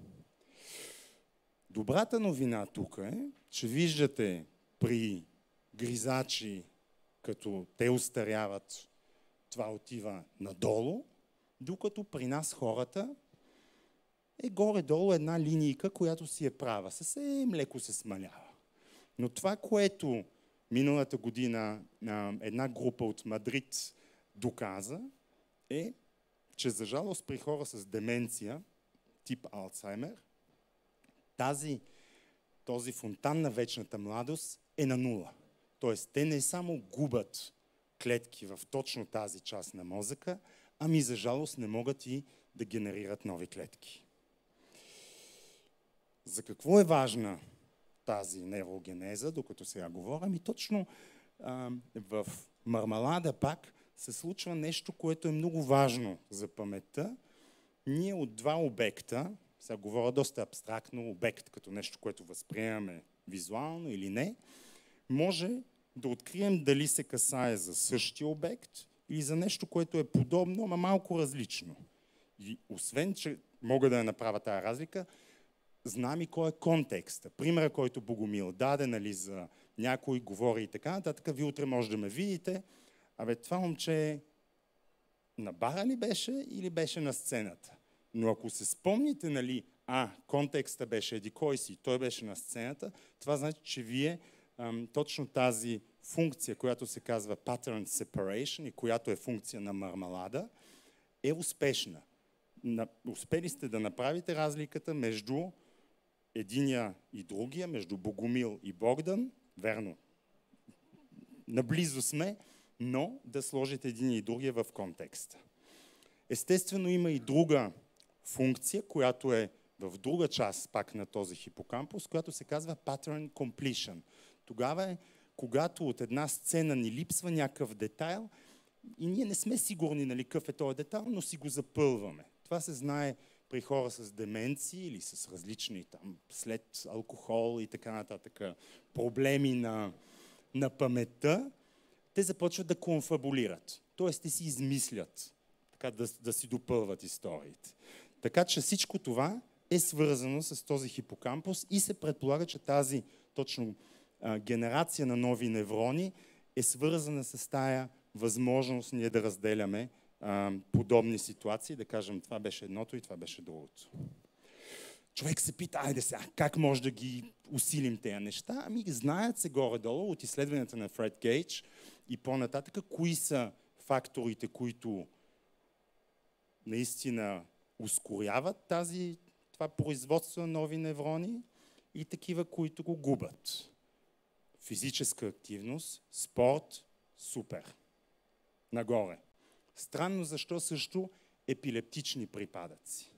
Добрата новина тук е, че виждате при гризачи, като те устаряват, това отива надолу, докато при нас хората е горе-долу една линийка, която си е права. Съвсем леко се смалява. Но това, което миналата година една група от Мадрид доказа, е, че за жалост при хора с деменция, тип Алцхаймер, този фонтан на вечната младост е на нула. Тоест, те не само губят клетки в точно тази част на мозъка, ами за жалост не могат и да генерират нови клетки. За какво е важна тази неврогенеза, докато сега говоря? Ами точно в мармалада пак се случва нещо, което е много важно за паметта. Ние от два обекта, сега говоря доста абстрактно, обект като нещо, което възприемаме визуално или не, може да открием дали се касае за същия обект или за нещо, което е подобно, ама малко различно. И освен, че мога да я направя тази разлика, знам и кой е контекста. Примера, който Богомил даде, нали, за някой говори и така нататък, ви утре може да ме видите. Абе, това момче на бара ли беше или беше на сцената? Но ако се спомните, нали, контекста беше еди кой си, той беше на сцената, това значи, че вие точно тази функция, която се казва pattern separation и която е функция на мармалада, е успешна. Успели сте да направите разликата между единия и другия, между Богомил и Богдан, верно, наблизо сме, но да сложите един и другия в контекста. Естествено има и друга функция, която е в друга част пак на този хипокампус, която се казва pattern completion. Тогава е, когато от една сцена ни липсва някакъв детайл и ние не сме сигурни, нали, какъв е този детайл, но си го запълваме. Това се знае при хора с деменции или с различни там, след алкохол и така нататък проблеми на паметта, те започват да конфабулират. Тоест те си измислят, така да си допълват историите. Така че всичко това е свързано с този хипокампус и се предполага, че тази точно генерация на нови неврони е свързана с тая възможност ние да разделяме подобни ситуации, да кажем това беше едното и това беше другото. Човек се пита, айде сега, как може да ги усилим тези неща? Ами знаят се горе-долу от изследванията на Фред Гейдж и по-нататък, кои са факторите, които наистина ускоряват това производство на нови неврони и такива, които го губят. Физическа активност, спорт, супер. Нагоре. Странно защо също епилептични припадъци.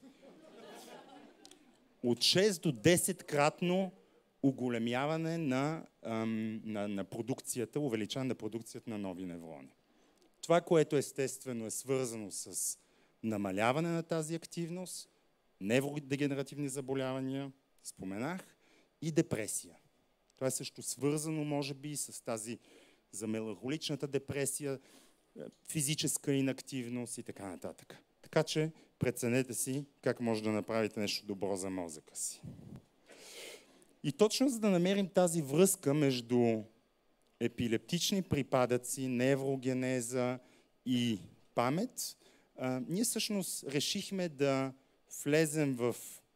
От 6 до 10-кратно оголемяване на продукцията, увеличаване на продукцията на нови неврони. Това, което естествено е свързано с намаляване на тази активност, невродегенеративни заболявания, споменах, и депресия. Това е също свързано, може би, с тази за меланхоличната депресия, физическа инактивност и така нататък. Така че преценете си как може да направите нещо добро за мозъка си. И точно за да намерим тази връзка между епилептични припадъци, неврогенеза и памет, ние всъщност решихме да влезем в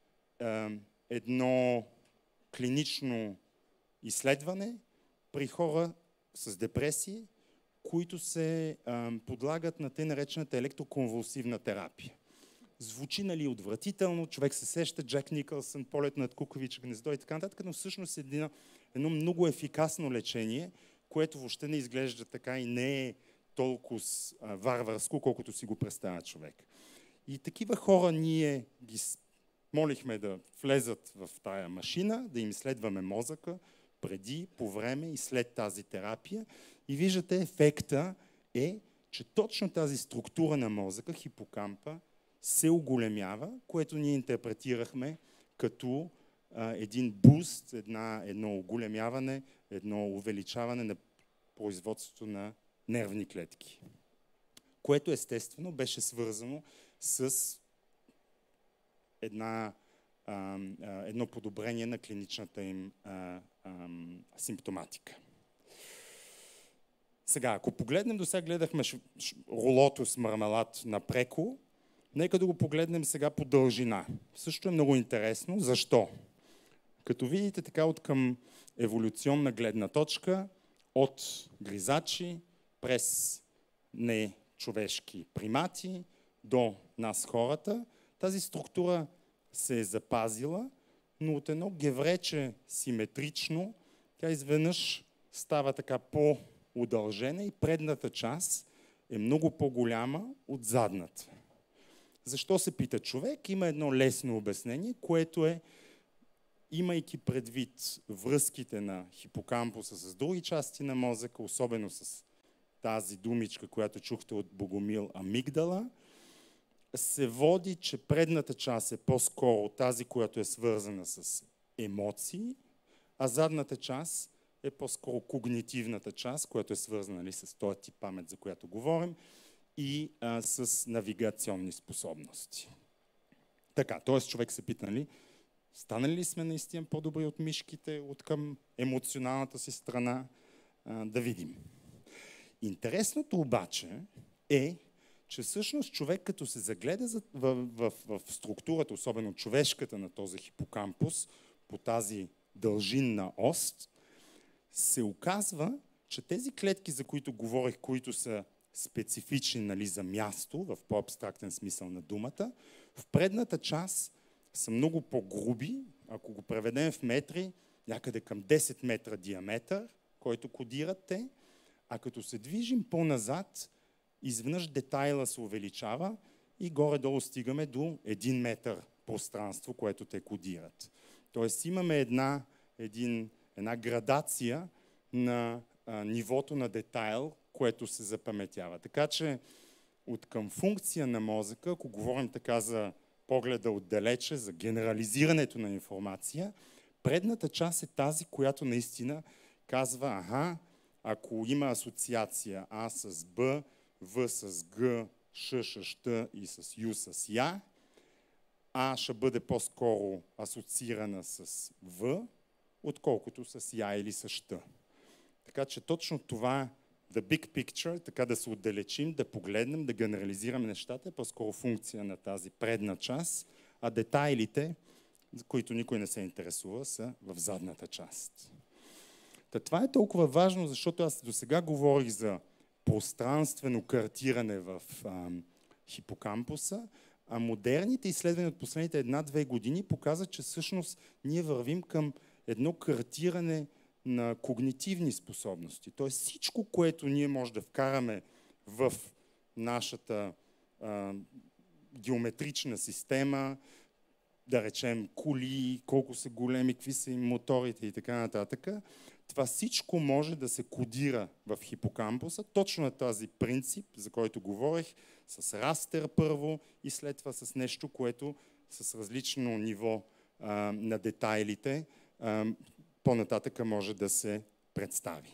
едно клинично изследване при хора с депресии, които се подлагат на тъй наречената електроконвулсивна терапия. Звучи, нали, отвратително, човек се сеща Джек Никълсън, Полет над кукувиче гнездо и така нататък, но всъщност е едно много ефикасно лечение, което въобще не изглежда така и не е толкова варварско, колкото си го представя човек. И такива хора ние ги молихме да влезат в тая машина, да им изследваме мозъка преди, по време и след тази терапия. И виждате, ефекта е, че точно тази структура на мозъка, хипокампа, се оголемява, което ние интерпретирахме като един буст, едно оголемяване, едно увеличаване на производството на нервни клетки. Което естествено беше свързано с едно подобрение на клиничната им симптоматика. Сега, ако погледнем, до сега гледахме рулото с мармелад напреко, нека да го погледнем сега по дължина. Също е много интересно. Защо? Като видите така от към еволюционна гледна точка, от гризачи през нечовешки примати до нас хората, тази структура се е запазила, но от едно геврече симетрично, тя изведнъж става така по-удължена и предната част е много по-голяма от задната. Защо се пита човек? Има едно лесно обяснение, което е, имайки предвид връзките на хипокампуса с други части на мозъка, особено с тази думичка, която чухте от Богомил, амигдала, се води, че предната част е по-скоро тази, която е свързана с емоции, а задната част е по-скоро когнитивната част, която е свързана с този тип памет, за която говорим. и с навигационни способности. Така, т.е. човек се пита, нали, станали ли сме наистина по-добри от мишките, от към емоционалната си страна? Да видим. Интересното обаче е, че всъщност човек, като се загледа в структурата, особено човешката на този хипокампус, по тази дължинна ост, се оказва, че тези клетки, за които говорих, които са специфични, нали, за място, в по-абстрактен смисъл на думата, в предната част са много по-груби, ако го преведем в метри, някъде към 10 метра диаметър, който кодират те, а като се движим по-назад, изведнъж детайла се увеличава и горе-долу стигаме до 1 метър пространство, което те кодират. Тоест имаме една градация на нивото на детайл, което се запаметява. Така че от към функция на мозъка, ако говорим така за погледа отдалече, за генерализирането на информация, предната част е тази, която наистина казва, ако има асоциация А с Б, В с Г, Ш с Щ и с Ю с Я, А ще бъде по-скоро асоциирана с В, отколкото с Я или с Щ. Така че точно това, the big picture, така да се отдалечим, да погледнем, да генерализираме нещата, е по-скоро функция на тази предна част, а детайлите, за които никой не се интересува, са в задната част. Това е толкова важно, защото аз до сега говорих за пространствено картиране в хипокампуса, а модерните изследвания от последните 1-2 години показват, че всъщност ние вървим към едно картиране на когнитивни способности. Тоест всичко, което ние може да вкараме в нашата геометрична система, да речем коли, колко са големи, какви са им моторите и така нататък, това всичко може да се кодира в хипокампуса, точно на този принцип, за който говорих, с растер първо и след това с нещо, което с различно ниво на детайлите по-нататъка може да се представи.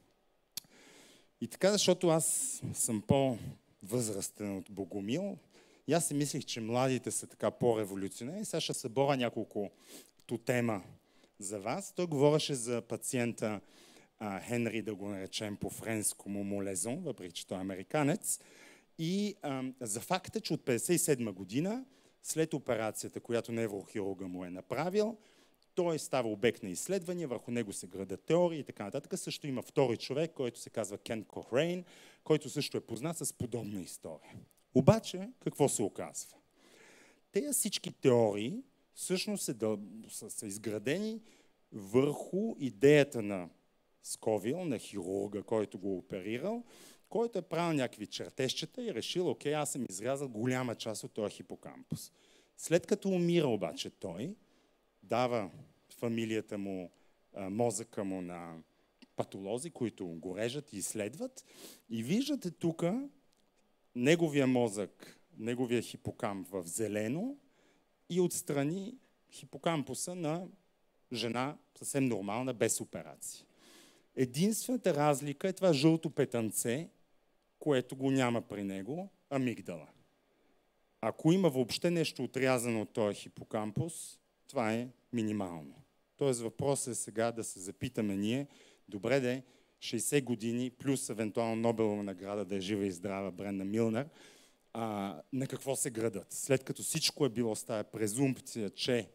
И така, защото аз съм по-възрастен от Богомил, и аз си мислих, че младите са така по-революционерни. Сега ще събора няколко тема за вас. Той говореше за пациента Хенри, да го наречем по-френско Молезон, въпреки че той е американец, и за факта, че от 1957 година, след операцията, която неврохирурга му е направил, той става обект на изследвания, върху него се градат теории и така нататък. Също има втори човек, който се казва Кен Кохрейн, който също е познат с подобна история. Обаче, какво се оказва? Тези всички теории всъщност са изградени върху идеята на Сковил, на хирурга, който го оперирал, който е правил някакви чертежчета и решил, окей, аз съм изрязал голяма част от този хипокампус. След като умира обаче той, дава фамилията му, мозъка му на патолози, които го режат и изследват. И виждате тук неговия мозък, неговия хипокамп в зелено и отстрани хипокампуса на жена съвсем нормална, без операция. Единствената разлика е това жълто петънце, което го няма при него, амигдала. Ако има въобще нещо отрязано от този хипокампус, това е минимално. Тоест въпросът е сега да се запитаме ние, добре де, 60 години плюс евентуално Нобелова награда да е жива и здрава Бренда Милнер, на какво се градат? След като всичко е било с тая презумпция, че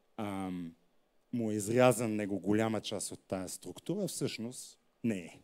му е изрязан него голяма част от тая структура, всъщност не е.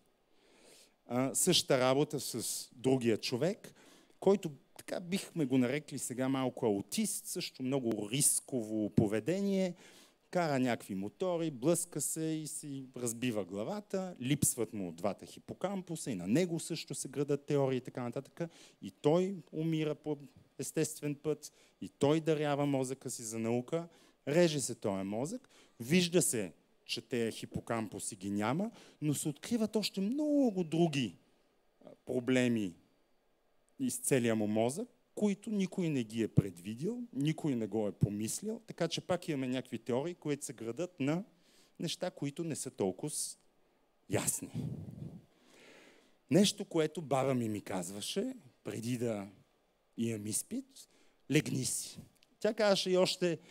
Същата работа с другия човек, който така бихме го нарекли сега малко аутист, също много рисково поведение, кара някакви мотори, блъска се и си разбива главата, липсват му двата хипокампуса и на него също се градат теории и така нататък. И той умира по естествен път, и той дарява мозъка си за наука, реже се този мозък, вижда се, че те хипокампуси ги няма, но се откриват още много други проблеми из целия му мозък, които никой не ги е предвидил, никой не го е помислил, така че пак имаме някакви теории, които се градат на неща, които не са толкова ясни. Нещо, което баба ми казваше преди да имам изпит, легни си. Тя казваше и още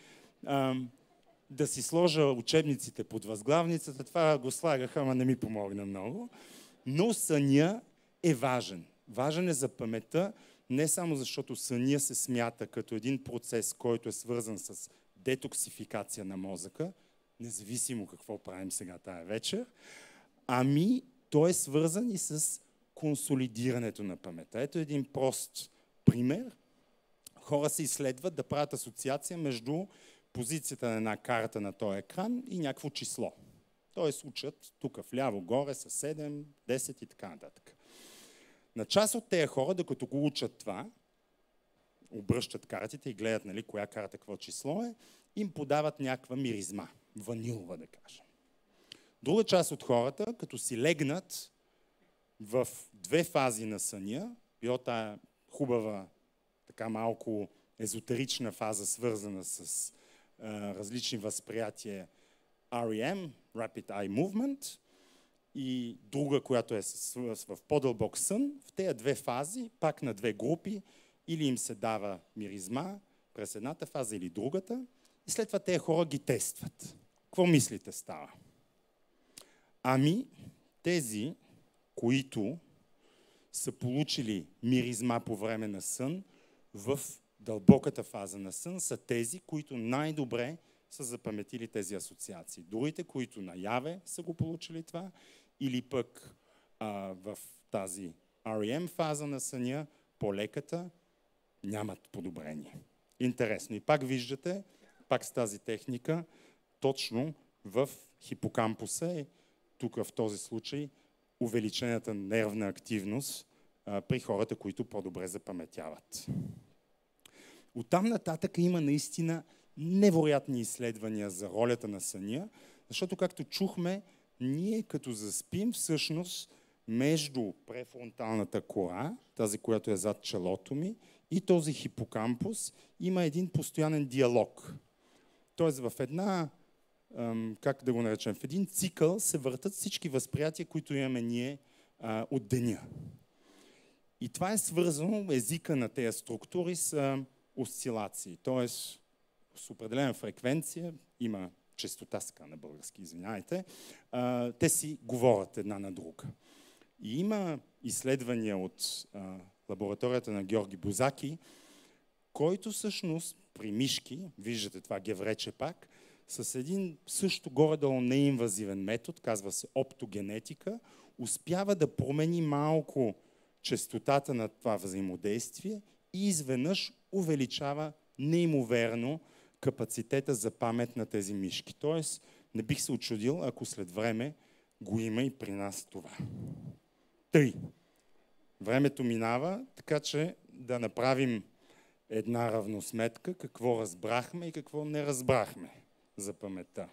да си сложа учебниците под възглавницата. Това го слагаха, ама не ми помогна много. Но съня е важен. Важен е за паметта, не само защото съня се смята като един процес, който е свързан с детоксификация на мозъка, независимо какво правим сега тая вечер, ами той е свързан и с консолидирането на паметта. Ето един прост пример. Хора се изследват да правят асоциация между позицията на една карта на този екран и някакво число. Тоест учат тук вляво, горе с 7, 10 и така нататък. На част от тези хора, докато го учат това, обръщат картите и гледат, нали, коя карта какво число е, им подават някаква миризма, ванилова да кажем. Друга част от хората, като си легнат в две фази на съня, било тая хубава, така малко езотерична фаза, свързана с различни възприятия REM, Rapid Eye Movement, и друга, която е в по-дълбок сън, в тези две фази, пак на две групи, или им се дава миризма през едната фаза или другата, и след това тези хора ги тестват. Какво мислите става? Ами, тези, които са получили миризма по време на сън, в дълбоката фаза на сън, са тези, които най-добре са запаметили тези асоциации. Другите, които наяве са го получили това, или пък в тази REM фаза на съня, по-леката, нямат подобрение. Интересно. И пак виждате, пак с тази техника, точно в хипокампуса е, тук в този случай, увеличената нервна активност при хората, които по-добре запаметяват. Оттам нататък има наистина невероятни изследвания за ролята на съня, защото, както чухме, ние като заспим, всъщност между префронталната кора, тази, която е зад челото ми, и този хипокампус има един постоянен диалог. Тоест в една, как да го наречем, в един цикъл се въртат всички възприятия, които имаме ние от деня. И това е свързано, езика на тези структури с осцилации, т.е. с определена фреквенция, има честота, ска на български, извинявайте, те си говорят една на друга. И има изследвания от лабораторията на Георги Бозаки, който всъщност при мишки, виждате това геврече пак, с един също горе-долу неинвазивен метод, казва се оптогенетика, успява да промени малко честотата на това взаимодействие и изведнъж увеличава неимоверно капацитета за памет на тези мишки. Тоест, не бих се учудил, ако след време го има и при нас това. Тъй. Времето минава, така че да направим една равносметка, какво разбрахме и какво не разбрахме за паметта.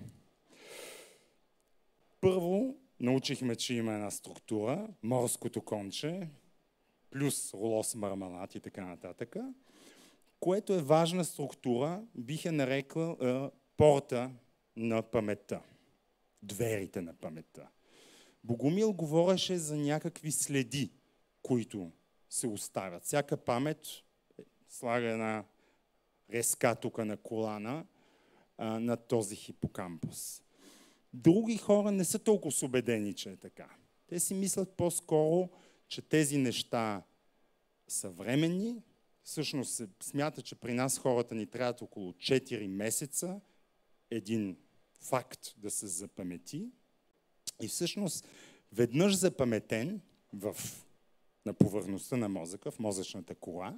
Първо, научихме, че има една структура, морското конче, плюс руло с мармалад и така нататък, което е важна структура, бих я нарекла порта на паметта, дверите на паметта. Богомил говореше за някакви следи, които се оставят. Всяка памет слага една резка тук на колана на този хипокампус. Други хора не са толкова убедени, че е така. Те си мислят по-скоро, че тези неща са временни. Всъщност се смята, че при нас хората ни трябват около 4 месеца един факт да се запамети. И всъщност веднъж запаметен на повърхността на мозъка, в мозъчната кора,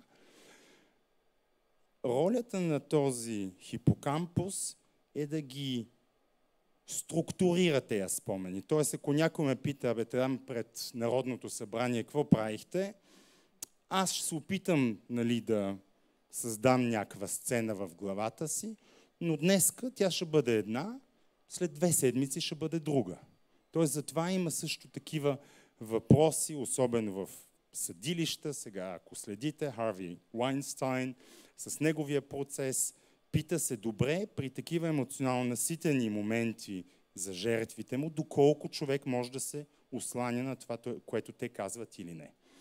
ролята на този хипокампус е да ги структурира тези спомени. Тоест, ако някой ме пита, там пред Народното събрание, какво правихте, аз ще се опитам, нали, да създам някаква сцена в главата си, но днеска тя ще бъде една, след 2 седмици ще бъде друга. Тоест, затова има също такива въпроси, особено в съдилища. Сега, ако следите Харви Уайнстайн с неговия процес, пита се добре при такива емоционално наситени моменти за жертвите му, доколко човек може да се осланя на това, което те казват или не.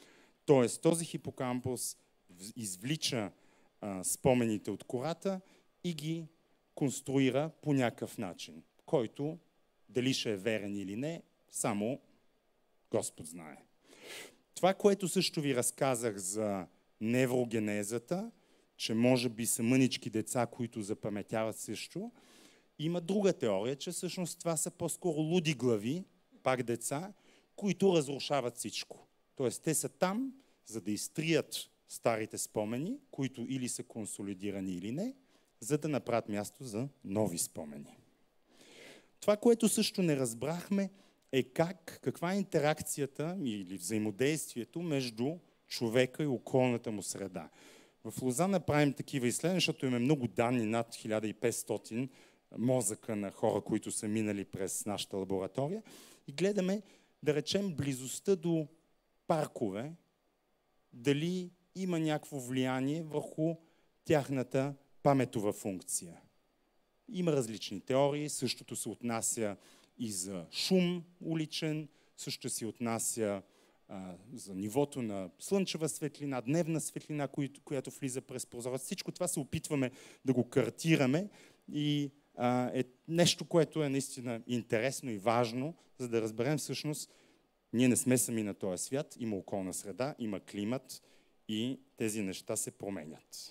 Тоест, този хипокампус извлича спомените от кората и ги конструира по някакъв начин, който дали ще е верен или не, само Господ знае. Това, което също ви разказах за неврогенезата, че може би са мънички деца, които запаметяват също, има друга теория, че всъщност това са по-скоро луди глави, пак деца, които разрушават всичко. Тоест, те са там, за да изтрият старите спомени, които или са консолидирани или не, за да направят място за нови спомени. Това, което също не разбрахме, е каква е интеракцията или взаимодействието между човека и околната му среда. В Лозана правим такива изследвания, защото имаме много данни, над 1500 мозъка на хора, които са минали през нашата лаборатория и гледаме, да речем, близостта до паркове, дали има някакво влияние върху тяхната паметова функция. Има различни теории, същото се отнася и за шум уличен, също се отнася за нивото на слънчева светлина, дневна светлина, която влиза през прозорец. Всичко това се опитваме да го картираме и е нещо, което е наистина интересно и важно, за да разберем всъщност, ние не сме сами на този свят, има околна среда, има климат и тези неща се променят.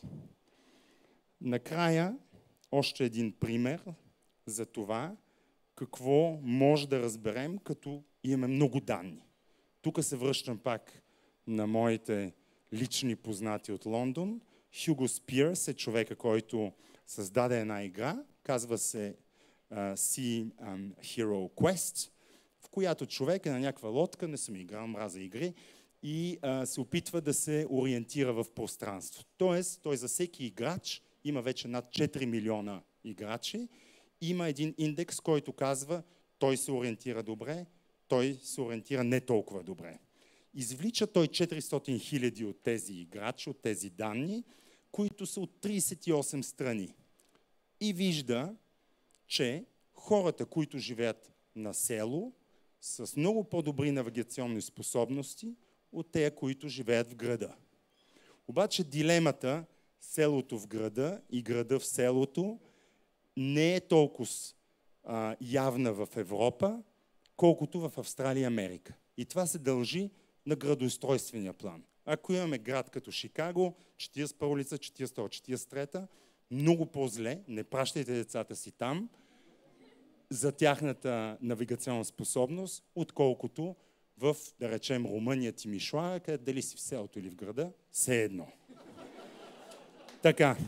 Накрая, още един пример за това, какво може да разберем, като имаме много данни. Тук се връщам пак на моите лични познати от Лондон. Хюго Спирс е човека, който създаде една игра, казва се Sea Hero Quest, в която човек е на някаква лодка, не съм играл, мраза игри, и се опитва да се ориентира в пространството. Тоест, той за всеки играч има вече над 4 милиона играчи, има един индекс, който казва, той се ориентира добре, той се ориентира не толкова добре. Извлича той 400 хиляди от тези играчи, от тези данни, които са от 38 страни. И вижда, че хората, които живеят на село, с много по-добри навигационни способности от тези, които живеят в града. Обаче дилемата селото в града и града в селото не е толкова явна в Европа, колкото в Австралия и Америка. И това се дължи на градоустройствения план. Ако имаме град като Шикаго, 41 улица, 42, 43, много по-зле, не пращайте децата си там, за тяхната навигационна способност, отколкото в, да речем, Румъния, Тимишоара, където дали си в селото или в града, все едно. Така.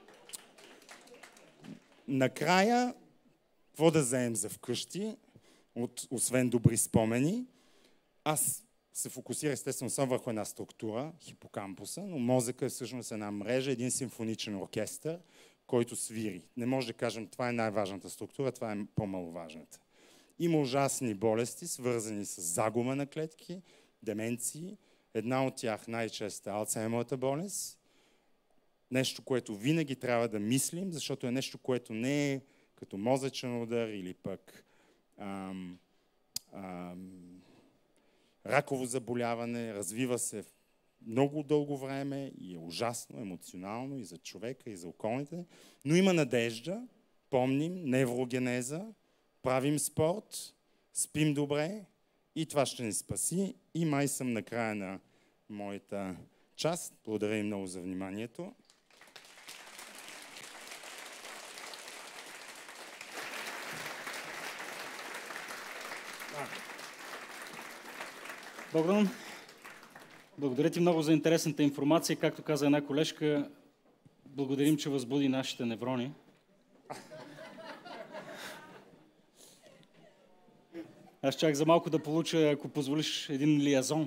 Накрая, какво да вземем за вкъщи, освен добри спомени? Аз се фокусира естествено само върху една структура, хипокампуса, но мозъка е всъщност една мрежа, един симфоничен оркестър, който свири. Не може да кажем, това е най-важната структура, това е по-маловажната. Има ужасни болести, свързани с загуба на клетки, деменции. Една от тях най-често е Алцхаймовата болест. Нещо, което винаги трябва да мислим, защото е нещо, което не е като мозъчен удар или пък раково заболяване, развива се много дълго време и е ужасно, емоционално и за човека, и за околните. Но има надежда, помним, неврогенеза, правим спорт, спим добре и това ще ни спаси. И май съм на края на моята част. Благодаря и много за вниманието. Богдан, благодаря ти много за интересната информация. Както каза една колежка, благодарим, че възбуди нашите неврони. Аз чак за малко да получа, ако позволиш, един лиазон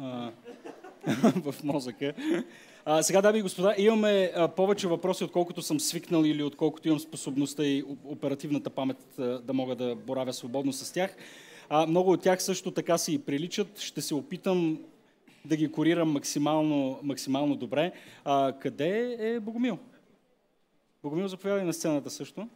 в мозъка. Сега, дами и господа, имаме повече въпроси, отколкото съм свикнал или отколкото имам способността и оперативната памет да мога да боравя свободно с тях. Много от тях също така си и приличат. Ще се опитам да ги корирам максимално добре. Къде е Богомил? Богомил, заповядай на сцената също.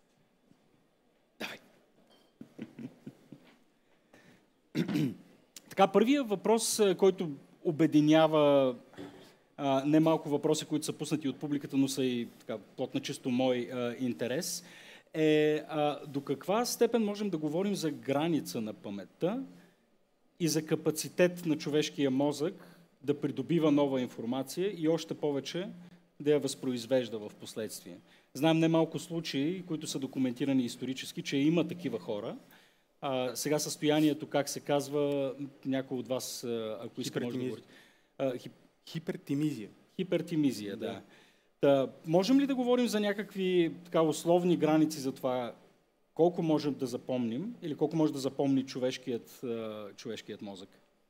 Давай. Така, първият въпрос, който обединява немалко въпроси, които са пуснати от публиката, но са и така, плод на чисто мой интерес, е до каква степен можем да говорим за граница на паметта и за капацитет на човешкия мозък да придобива нова информация и още повече да я възпроизвежда в последствие. Знаем немалко случаи, които са документирани исторически, че има такива хора. Сега състоянието, как се казва, някой от вас, ако иска, може да говори. Хипертимизия. Хипертимизия, да. Можем ли да говорим за някакви така условни граници за това колко можем да запомним или колко може да запомни човешкият мозък?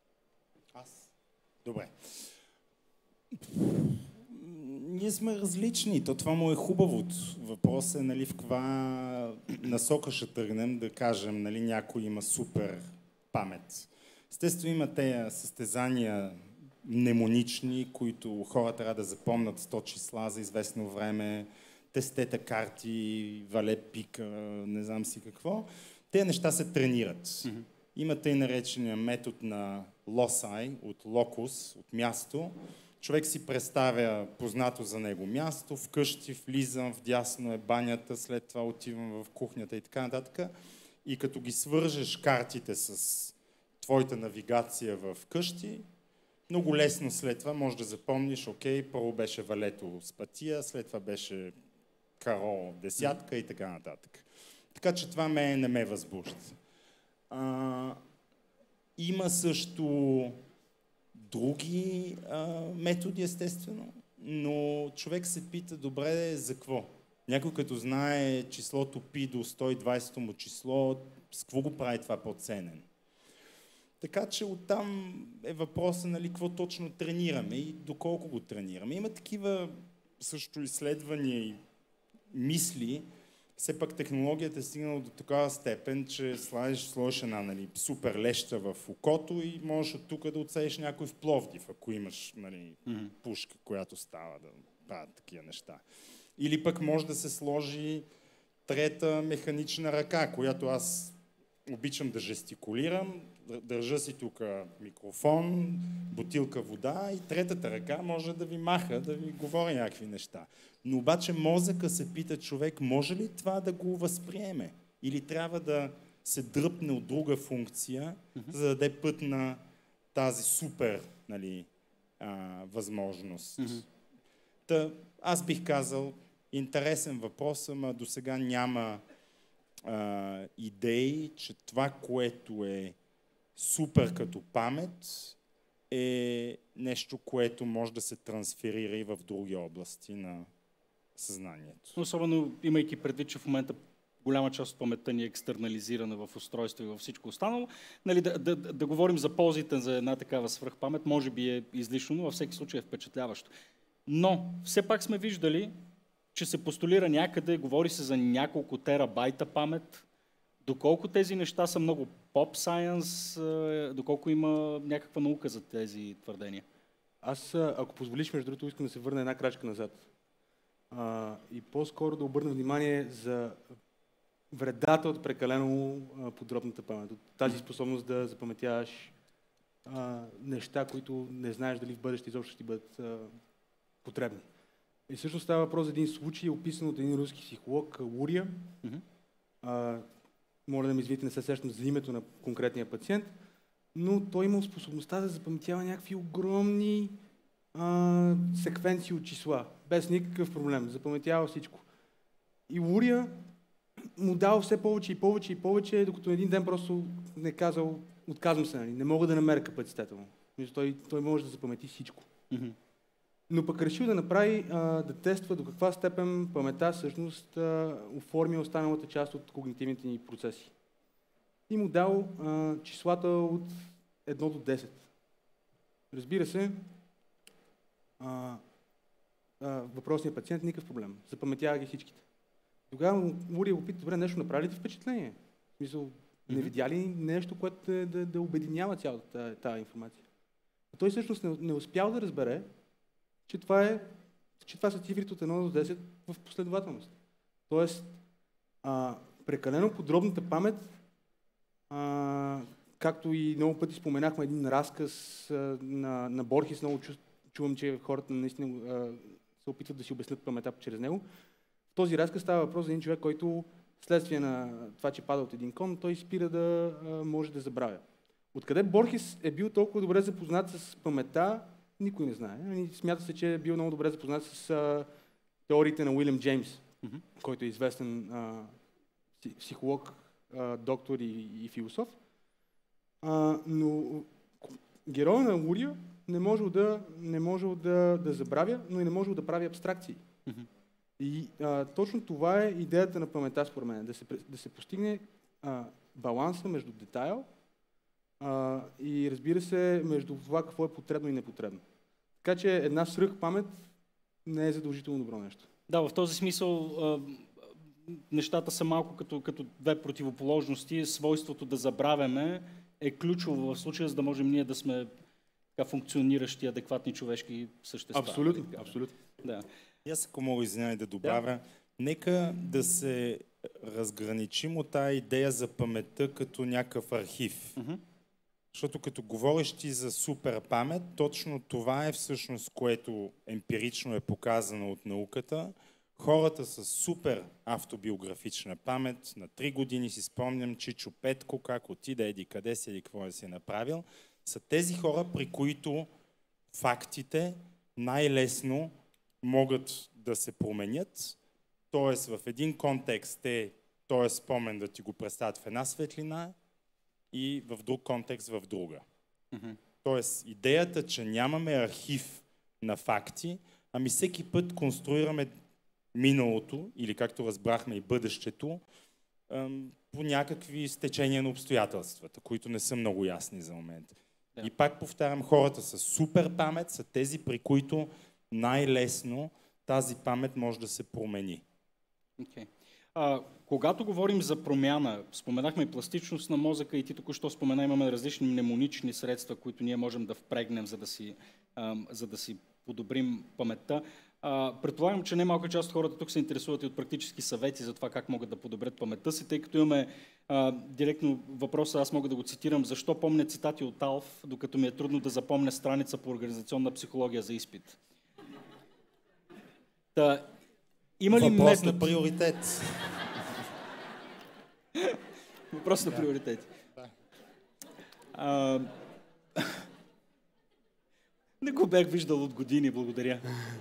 Добре. Ние сме различни, това му е хубавото. Въпросът е, нали, в каква насока ще тръгнем, да кажем, нали, някой има супер памет. Естествено има тези състезания мнемонични, които хора трябва да запомнят 100 числа за известно време, тестета карти, вале пика, не знам си какво. Те неща се тренират. Mm-hmm. Има тъй наречения метод на лосай, от локус, от място. Човек си представя познато за него място, вкъщи влизам, вдясно е банята, след това отивам в кухнята и така нататък. И като ги свържеш картите с твоята навигация в къщи, много лесно след това можеш да запомниш, окей, първо беше валето с пътия, след това беше каро десятка и така нататък. Така че това не ме възбужда. Има също други методи, естествено, но човек се пита, добре, за какво? Някой като знае числото пи до 120 му число, с какво го прави това по-ценен? Така че оттам е въпросът, нали, какво точно тренираме и доколко го тренираме. Има такива също изследвания и мисли. Все пак технологията е стигнала до такава степен, че сложиш една, нали, супер леща в окото и можеш от тук да отсееш някой в Пловдив, ако имаш, нали, пушка, която става да правят такива неща. Или пък може да се сложи трета механична ръка, която аз обичам да жестикулирам, държа си тук микрофон, бутилка вода и третата ръка може да ви маха, да ви говори някакви неща. Но обаче мозъка се пита човек, може ли това да го възприеме? Или трябва да се дръпне от друга функция, за да даде път на тази супер, нали, възможност. Аз бих казал, интересен въпрос, ама до сега няма идеи, че това, което е супер като памет, е нещо, което може да се трансферира и в други области на съзнанието. Особено имайки предвид, че в момента голяма част от паметта ни е екстернализирана в устройство и във всичко останало. Нали, да говорим за ползите за една такава свръхпамет, може би е излишно, но във всеки случай е впечатляващо. Но все пак сме виждали, че се постулира някъде, говори се за няколко терабайта памет. Доколко тези неща са много поп-сайенс, доколко има някаква наука за тези твърдения? Аз, ако позволиш, между другото, искам да се върна една крачка назад. И по-скоро да обърна внимание за вредата от прекалено подробната памет. От тази способност да запаметяваш неща, които не знаеш дали в бъдеще изобщо ще ти бъдат потребни. И всъщност става въпрос за един случай, описан от един руски психолог, Лурия. Моля да ме извините, не се сещам за името на конкретния пациент, но той имал способността да запаметява някакви огромни секвенции от числа, без никакъв проблем. Запаметява всичко. И Лурия му дал все повече и повече и повече, докато един ден просто не казал, отказвам се, не мога да намеря капацитета му. Той може да запамети всичко. Но пък решил да направи, да тества до каква степен паметта всъщност оформи останалата част от когнитивните ни процеси. И му дал числата от 1 до 10. Разбира се, въпросният пациент никакъв проблем. Запаметява ги всичките. Тогава Лурия го пита, добре, нещо направи ли ти впечатление? В смисъл, не видя ли нещо, което да обединява цялата тази информация? А той всъщност не успял да разбере, че това са цифрите от 1 до 10 в последователност. Тоест, прекалено подробната памет както и много пъти споменахме един разказ на Борхес, много чувам, че хората наистина се опитват да си обяснят паметта чрез него. В този разказ става въпрос за един човек, който следствие на това, че пада от един кон, той спира да може да забравя. Откъде Борхес е бил толкова добре запознат с паметта, никой не знае. Смята се, че е бил много добре запознат с теориите на Уилям Джеймс, който е известен психолог, доктор и философ. Но героя на Лурия не можел да забравя, но и не можел да прави абстракции. И точно това е идеята на паметта, според мен. Да се постигне баланса между детайл и, разбира се, между това какво е потребно и непотребно. Така че една свръхпамет не е задължително добро нещо. Да, в този смисъл нещата са малко като две противоположности. Свойството да забравяме е ключово в случая, за да можем ние да сме функциониращи, адекватни човешки същества. Абсолютно, абсолютно. Да. И аз, ако мога, извинявай, да добавя, нека да се разграничим от тази идея за паметта като някакъв архив. Защото като говориш ти за супер памет, точно това е всъщност, което емпирично е показано от науката. Хората с супер автобиографична памет, на 3 години си спомням Чичо Петко, как отида, еди къде си, еди какво си е направил, са тези хора, при които фактите най-лесно могат да се променят, т.е. в един контекст този спомен да ти го представят в една светлина и в друг контекст в друга. Тоест идеята, че нямаме архив на факти, ами всеки път конструираме миналото, или както разбрахме и бъдещето, по някакви стечения на обстоятелствата, които не са много ясни за момента. Да. И пак повтарям, хората с супер памет са тези, при които най-лесно тази памет може да се промени. Okay. Когато говорим за промяна, споменахме и пластичност на мозъка и ти току-що спомена, имаме различни мнемонични средства, които ние можем да впрегнем, за да си подобрим паметта. Предполагам, че немалка част от хората тук се интересуват и от практически съвети за това как могат да подобрят паметта си, тъй като имаме директно въпроса, аз мога да го цитирам, защо помня цитати от Алф, докато ми е трудно да запомня страница по организационна психология за изпит. Има ли въпрос на приоритет? Въпрос на приоритети. Не го бях виждал от години, благодаря.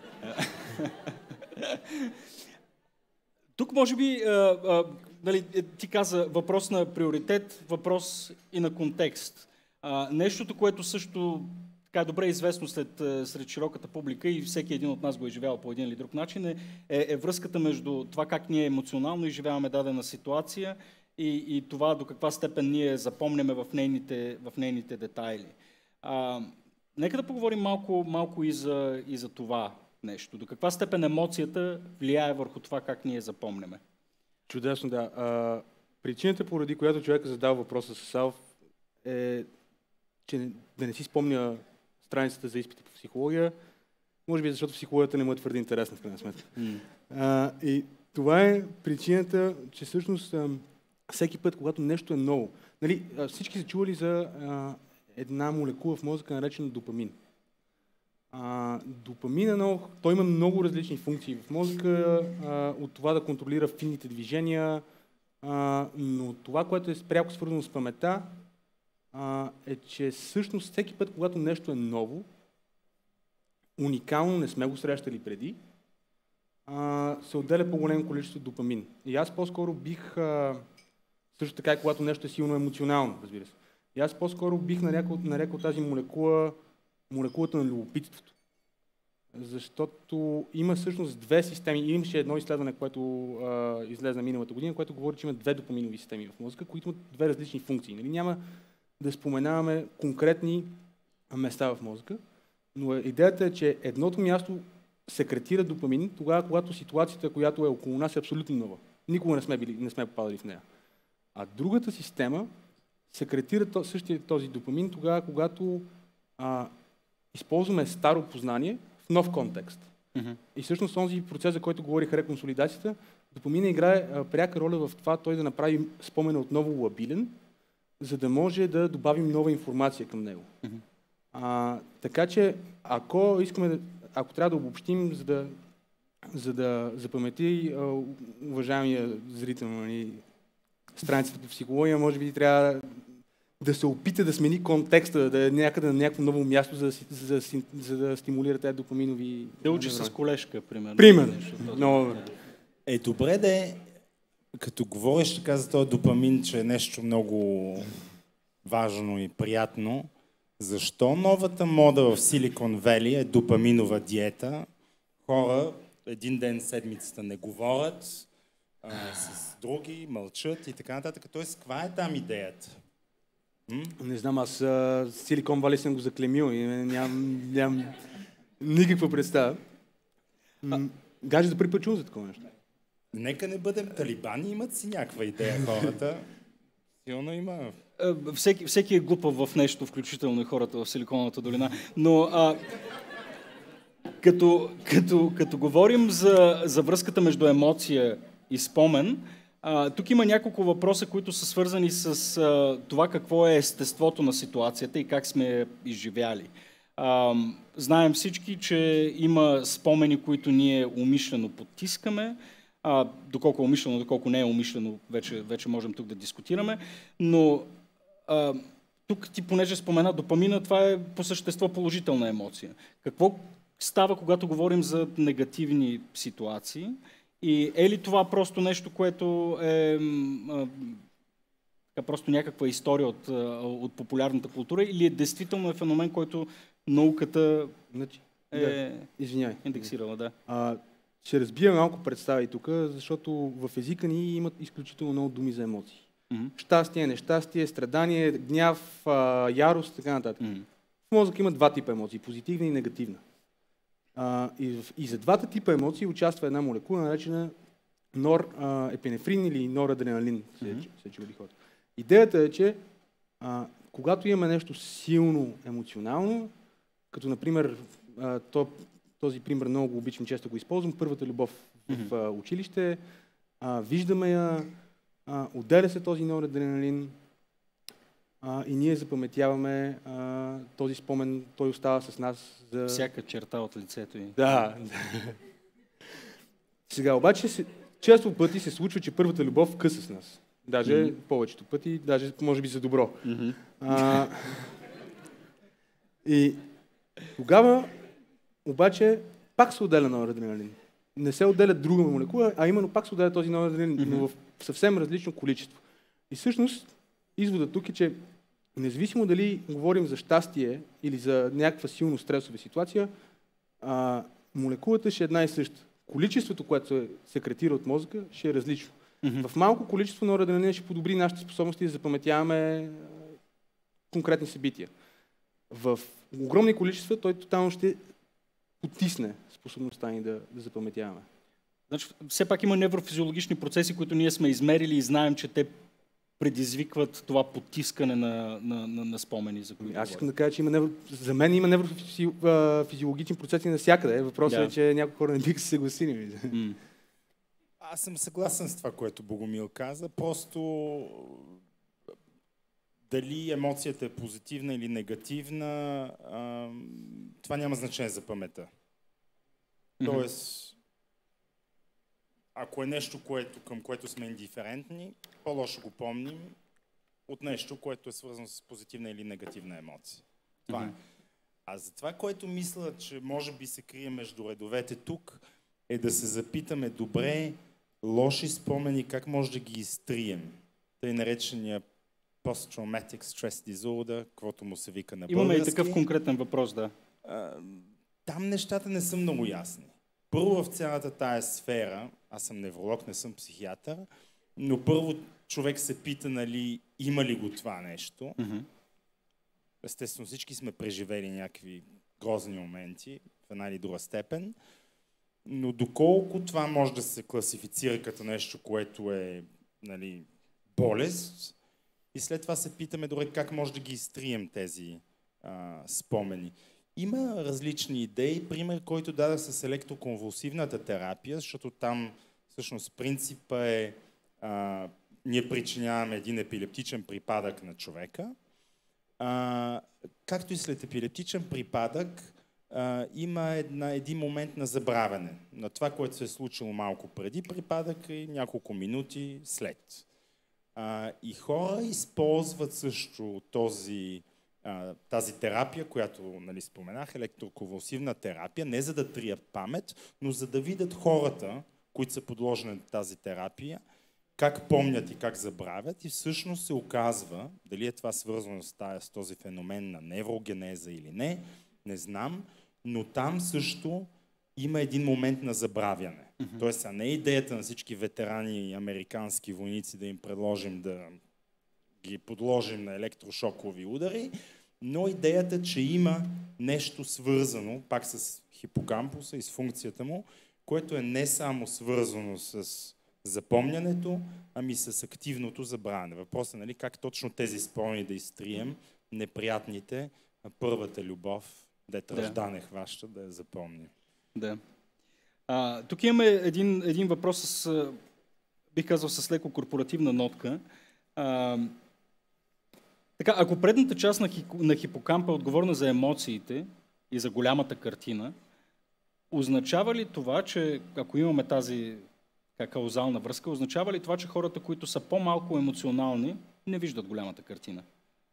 Тук може би, ти каза въпрос на приоритет, въпрос и на контекст. Нещото, което също така добре известно сред широката публика и всеки един от нас го е живял по един или друг начин, е връзката между това как ние емоционално изживяваме дадена ситуация и това до каква степен ние запомняме в нейните детайли. Нека да поговорим малко и за това нещо. До каква степен емоцията влияе върху това как ние запомняме? Чудесно, да. Причината, поради която човека задава въпроса с Алф, е, че да не си спомня страницата за изпити по психология, може би защото психологията не му е твърде интересна в крайна сметка. И това е причината, че всъщност всеки път, когато нещо е ново, нали, всички са чували за една молекула в мозъка, наречена допамин. Допамина, той има много различни функции в мозъка, от това да контролира финните движения, но това, което е пряко свързано с паметта, е, че всъщност всеки път, когато нещо е ново, уникално, не сме го срещали преди, се отделя по-голямо количество допамин. И аз по-скоро бих, също така, когато нещо е силно емоционално, разбира се, и аз по-скоро бих нарекал тази молекулата на любопитството. Защото има всъщност две системи. Имаше едно изследване, което излезе миналата година, което говори, че има две допаминови системи в мозъка, които имат две различни функции. Нали? Няма да споменаваме конкретни места в мозъка, но идеята е, че едното място секретира допамин тогава, когато ситуацията, която е около нас, е абсолютно нова. Никога не сме попадали в нея. А другата система секретира същия този допамин тогава, когато използваме старо познание в нов контекст. И всъщност този процес, за който говорих, реконсолидацията, допамина играе пряка роля в това той да направи спомена отново лабилен за да може да добавим нова информация към него. Така че, ако трябва да обобщим, за да запамети уважаемия зрител на страницата по психология, може би трябва да се опита да смени контекста, да е някъде на някакво ново място, за да стимулира тези допаминови... Да учи с колежка, примерно. Примерно. Но... Добре да е, като говориш така за този допамин, че е нещо много важно и приятно, защо новата мода в Silicon Valley е допаминова диета? Хора един ден седмицата не говорят с други, мълчат и така нататък. Тоест, каква е там идеята? Не знам, аз Silicon Valley съм го заклемил и нямам никаква представа. Гаже за първи път чувам за такова нещо. Нека не бъдем талибани, имат си някаква идея хората. Силно има. Всеки е глупав в нещо, включително и хората в Силиконовата долина. Но като говорим за връзката между емоция и спомен, тук има няколко въпроса, които са свързани с това какво е естеството на ситуацията и как сме я изживяли. Знаем всички, че има спомени, които ние умишлено потискаме. Доколко е умишлено, доколко не е умишлено, вече можем тук да дискутираме. Но тук ти, понеже спомена допамина, това е по същество положителна емоция. Какво става, когато говорим за негативни ситуации? И е ли това просто нещо, което е просто някаква история от популярната култура, или е действително феномен, който науката индексирала? Да. Ще разбия малко представи тук, защото в езика ни имат изключително много думи за емоции. Щастие, нещастие, страдание, гняв, ярост, така нататък. В мозък има два типа емоции, позитивна и негативна. И за двата типа емоции участва една молекула, наречена норепинефрин или норадреналин, се чули хората. Идеята е, че когато имаме нещо силно емоционално, като например този пример много го обичам, често го използвам, първата любов в училище, виждаме я, отделя се този норадреналин и ние запаметяваме този спомен, той остава с нас за... Всяка черта от лицето ѝ. Да. Сега обаче често пъти се случва, че първата любов къса с нас. Даже повечето пъти, даже може би за добро. И тогава обаче пак се отделя норадреналин. Не се отделя друга молекула, а именно пак се отделя този норадреналин, но в съвсем различно количество. И всъщност изводът тук е, че независимо дали говорим за щастие или за някаква силно стресова ситуация, молекулата ще е една и съща. Количеството, което се секретира от мозъка, ще е различно. В малко количество норадреналин ще подобри нашите способности да запаметяваме конкретни събития. В огромни количества той тотално ще потисне способността ни да запаметяваме. Значи, все пак има неврофизиологични процеси, които ние сме измерили и знаем, че те предизвикват това потискане на спомени, за които аз искам да кажа, че за мен има неврофизиологични процеси навсякъде. Въпросът е, че някои хора не биха се съгласили. Аз съм съгласен с това, което Богомил каза. Просто дали емоцията е позитивна или негативна, това няма значение за паметта. Тоест, ако е нещо, към което сме индиферентни, по-лошо го помним от нещо, което е свързано с позитивна или негативна емоция. Това е. А за това, което мисля, че може би се крие между редовете тук, е да се запитаме добре, лоши спомени, как може да ги изтрием. Тъй наречения Post-Traumatic Stress Disorder, каквото му се вика на български. Имаме и такъв конкретен въпрос, да. Там нещата не са много ясни. Първо в цялата тая сфера, аз съм невролог, не съм психиатър, но първо човек се пита, нали, има ли го това нещо. Естествено, всички сме преживели някакви грозни моменти в една или друга степен, но доколко това може да се класифицира като нещо, което е, нали, болест, и след това се питаме добре как може да ги изтрием тези спомени. Има различни идеи. Пример, който дадах с електроконвулсивната терапия, защото там всъщност принципа е ние причиняваме един епилептичен припадък на човека. Както и след епилептичен припадък, има един момент на забравяне на това, което се е случило малко преди припадъка и няколко минути след. И хора използват също тази терапия, която нали, споменах, електроconvulсивна терапия, не за да трият памет, но за да видят хората, които са подложени на тази терапия, как помнят и как забравят, и всъщност се оказва, дали е това свързано с този феномен на неврогенеза или не знам, но там също има един момент на забравяне. Тоест, не е идеята на всички ветерани и американски войници да им предложим да ги подложим на електрошокови удари, но идеята, че има нещо свързано, пак с хипокампуса и с функцията му, което е не само свързано с запомнянето, ами с активното забравяне. Въпросът е, нали, как точно тези спомени да изтрием, неприятните, първата любов, дето ръждане хваща, да я запомним. Да. Тук имаме един въпрос бих казал, с леко корпоративна нотка. Така, ако предната част на хипокампа е отговорна за емоциите и за голямата картина, означава ли това, че ако имаме тази каузална връзка, означава ли това, че хората, които са по-малко емоционални, не виждат голямата картина?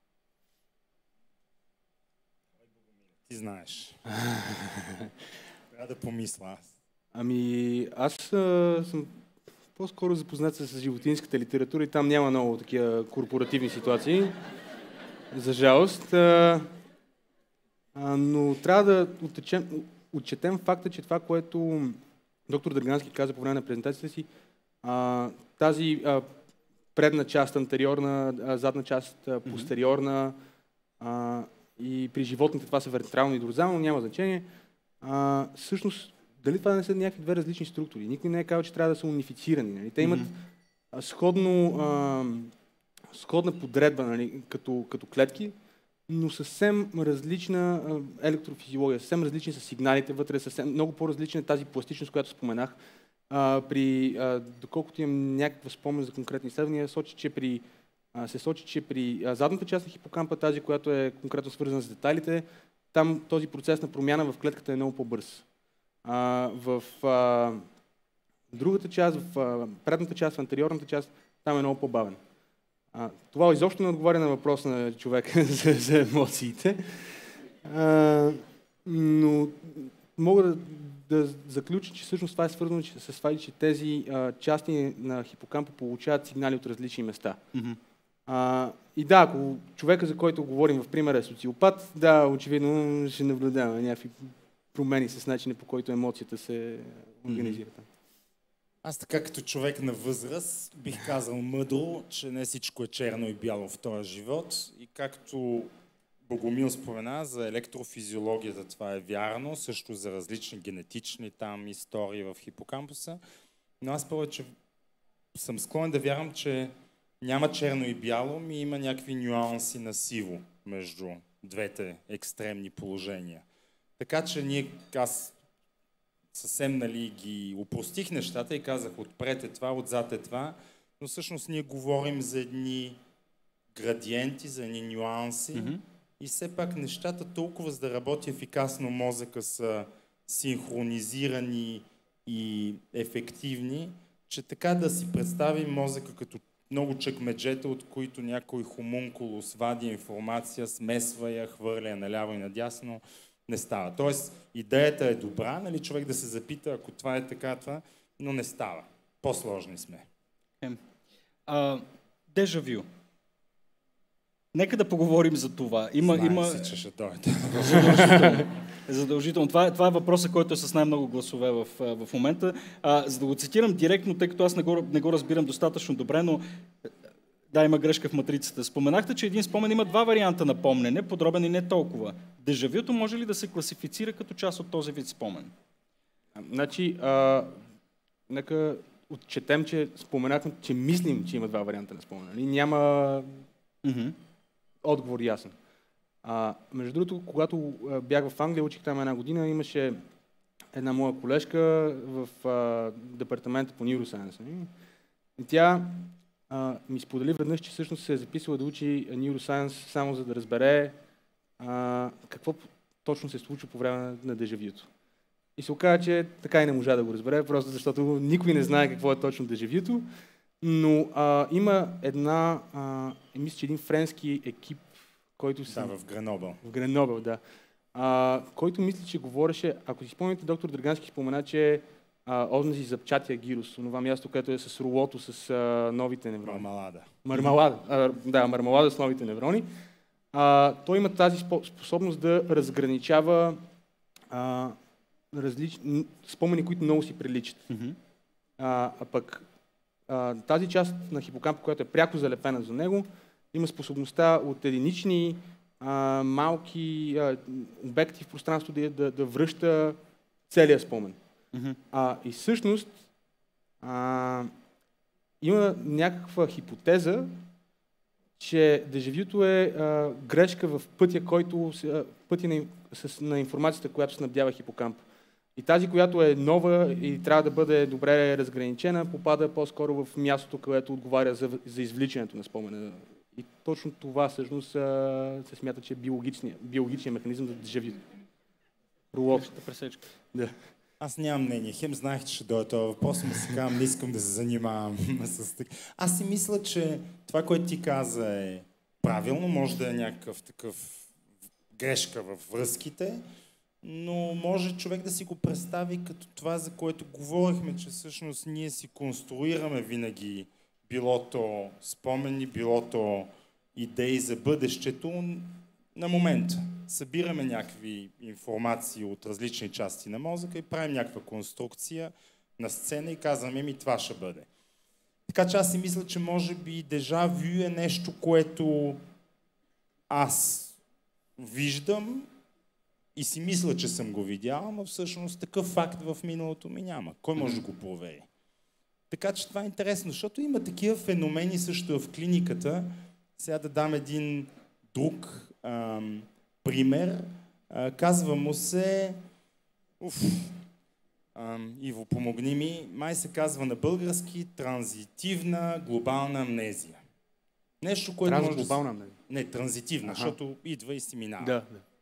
Ти знаеш. Трябва да помисля аз. Ами, аз съм по-скоро запознат с животинската литература и там няма много такива корпоративни ситуации. За жалост. Но трябва да отчетем факта, че това, което доктор Драгански каза по време на презентацията си, тази предна част, антериорна, задна част, постериорна, и при животните това са вентрално и дорзално, няма значение. Всъщност, дали това не са някакви две различни структури? Никой не е казал, че трябва да са унифицирани. Нали? Те имат сходна подредба, нали, като клетки, но съвсем различна електрофизиология, съвсем различни са сигналите вътре, съвсем много по-различна е тази пластичност, която споменах. Доколкото имам някаква спомен за конкретни изследвания, се сочи, че при задната част на хипокампа, тази, която е конкретно свързана с детайлите, там този процес на промяна в клетката е много по-бърз. В другата част, в предната част, в антериорната част, там е много по-бавен. Това изобщо не отговаря на въпроса на човека за емоциите, но мога да заключа, че всъщност това е свързано с това, че тези части на хипокампа получават сигнали от различни места. И да, ако човека, за който говорим в примера е социопат, да, очевидно ще наблюдаваме някакви промени с начина, по който емоцията се организира. Аз така като човек на възраст бих казал мъдро, че не всичко е черно и бяло в този живот. И както Богомил спомена за електрофизиологията, това е вярно, също за различни генетични там истории в хипокампуса. Но аз повече съм склонен да вярвам, че няма черно и бяло, ми има някакви нюанси на сиво между двете екстремни положения. Така че аз съвсем ги упростих нещата и казах отпред е това, отзад е това, но всъщност ние говорим за едни градиенти, за едни нюанси и все пак нещата толкова за да работи ефикасно мозъка са синхронизирани и ефективни, че така да си представим мозъка като много чекмеджета, от които някой хомункулус вади информация, смесва я, хвърля наляво и надясно, не става. Тоест, идеята е добра, нали, човек да се запита, ако това е така, това, но не става. По-сложни сме. Дежавю. Нека да поговорим за това. Знаем си, че ще дойде. Задължително. Това е въпросът, който е с най-много гласове в момента. За да го цитирам директно, тъй като аз не го разбирам достатъчно добре, но да, има грешка в матрицата. Споменахте, че един спомен има два варианта на помнене, подробен и не толкова. Дежавюто може ли да се класифицира като част от този вид спомен? Значи, нека отчетем, че споменахме, че мислим, че има два варианта на спомен. Няма отговор ясен. Между другото, когато бях в Англия, учих там една година, имаше една моя колежка в департамента по neuroscience. И тя ми сподели веднъж, че всъщност се е записала да учи Neuroscience само за да разбере какво точно се случва по време на дежавюто. И се оказа, че така и не можа да го разбере, просто защото никой не знае какво е точно дежавюто. Но има мисля, че един френски екип, който Да, в Гренобъл. В Гренобъл, да. Който мисля, че говореше, ако си спомняте, доктор Драгански спомена, че онзи запчатия гирус, онова място, което е с рулото с новите неврони. Мармалада. Мармалада с новите неврони. Той има тази способност да разграничава спомени, които много си приличат. Пък тази част на хипокампа, която е пряко залепена за него, има способността от единични малки обекти в пространството да връща целия спомен. И всъщност има някаква хипотеза, че дежавюто е грешка в пътя, на информацията, която снабдява хипокамп. И тази, която е нова и трябва да бъде добре разграничена, попада по-скоро в мястото, което отговаря за извличането на спомена. И точно това всъщност се смята, че е биологичният механизъм за дежавюто. Рулотата пресечка. Да. Аз нямам мнение. Хем знаех, че ще дойде този въпрос, но сега не искам да се занимавам с това. Аз си мисля, че това, което ти каза е правилно, може да е някакъв такъв грешка във връзките, но може човек да си го представи като това, за което говорихме, че всъщност ние си конструираме винаги било то спомени, било то идеи за бъдещето на момента. Събираме някакви информации от различни части на мозъка и правим някаква конструкция на сцена и казваме, това ще бъде. Така че аз си мисля, че може би дежавю е нещо, което аз виждам и си мисля, че съм го видял, но всъщност такъв факт в миналото ми няма. Кой може да го провери? Така че това е интересно, защото има такива феномени също в клиниката. Сега да дам един друг пример. Казва му се... Иво, помогни ми. Май се казва на български транзитивна глобална амнезия. Нещо, което Трансглобална амнезия? Не, транзитивна, защото идва и си минава. Да.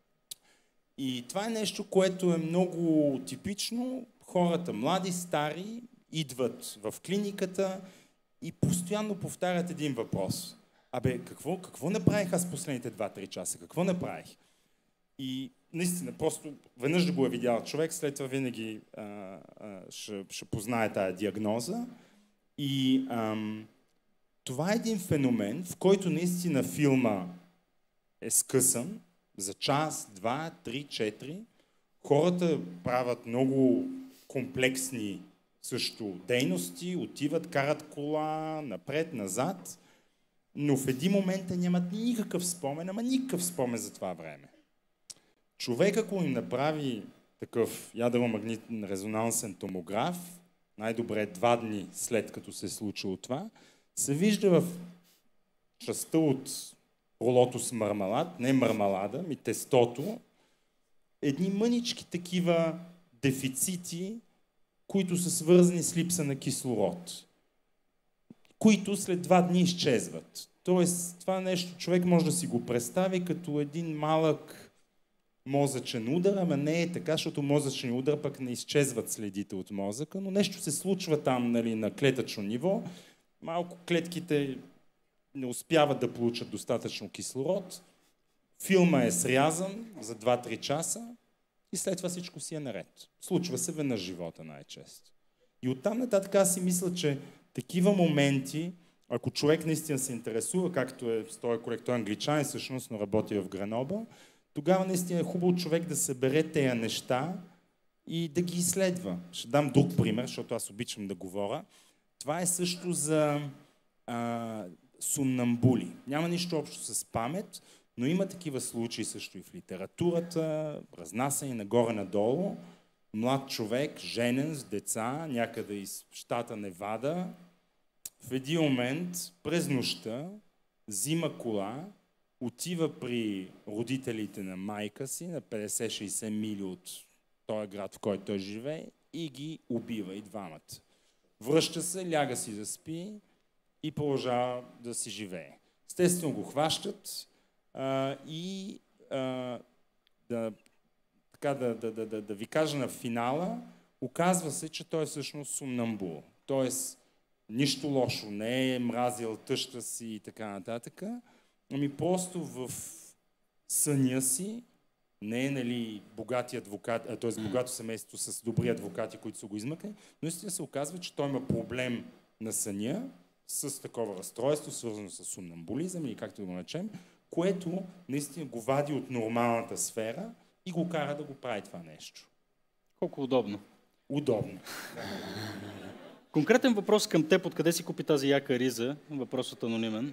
И това е нещо, което е много типично. Хората, млади, стари, идват в клиниката и постоянно повтарят един въпрос. Какво направих аз последните 2-3 часа? Какво направих? И наистина, просто веднъж да го е видял човек, след това винаги ще познае тая диагноза. И това е един феномен, в който наистина филма е скъсан за час, 2, 3, 4. Хората правят много комплексни също дейности, отиват, карат кола напред, назад, но в един момент те нямат никакъв спомен, никакъв спомен за това време. Човек, ако им направи такъв ядро-магнитен резонансен томограф, най-добре 2 дни след като се е случило това, се вижда в частта от рулото с мармалад, не мармалада, тестото, едни мънички такива дефицити, които са свързани с липса на кислород, които след 2 дни изчезват. Тоест, това нещо човек може да си го представи като един малък мозъчен удар, ама не е така, защото мозъчен удар пък не изчезват следите от мозъка, но нещо се случва там, на клетъчно ниво. Малко клетките не успяват да получат достатъчно кислород. Филма е срязан за 2-3 часа и след това всичко си е наред. Случва се веднъж живота най-често. И оттам нататък аз си мисля, че такива моменти, ако човек наистина се интересува, както е с този колег, той англичанин всъщност, но работи в Гренобъл, тогава наистина е хубаво човек да събере тези неща и да ги изследва. Ще дам друг пример, защото аз обичам да говоря. Това е също за сомнамбули. Няма нищо общо с памет, но има такива случаи също и в литературата, разнасяни нагоре-надолу. Млад човек, женен, с деца, някъде из щата Невада, в един момент, през нощта, взима кола, отива при родителите на майка си, на 50-60 мили от този град, в който той живее, и ги убива и двамата. Връща се, ляга си да спи и продължава да си живее. Естествено го хващат и да ви кажа на финала, оказва се, че той е всъщност сомнамбул. Тоест, нищо лошо, не е мразил тъща си и така нататък, ами просто в съня си, не е нали богати адвокат, т.е. богато семейство с добри адвокати, които са го измъкли, но истина се оказва, че той има проблем на съня с такова разстройство, свързано с сомнамбулизъм или както да го наречем, което наистина го вади от нормалната сфера и го кара да го прави това нещо. Колко удобно. Удобно. Конкретен въпрос към теб. Откъде си купи тази яка риза? Въпросът анонимен.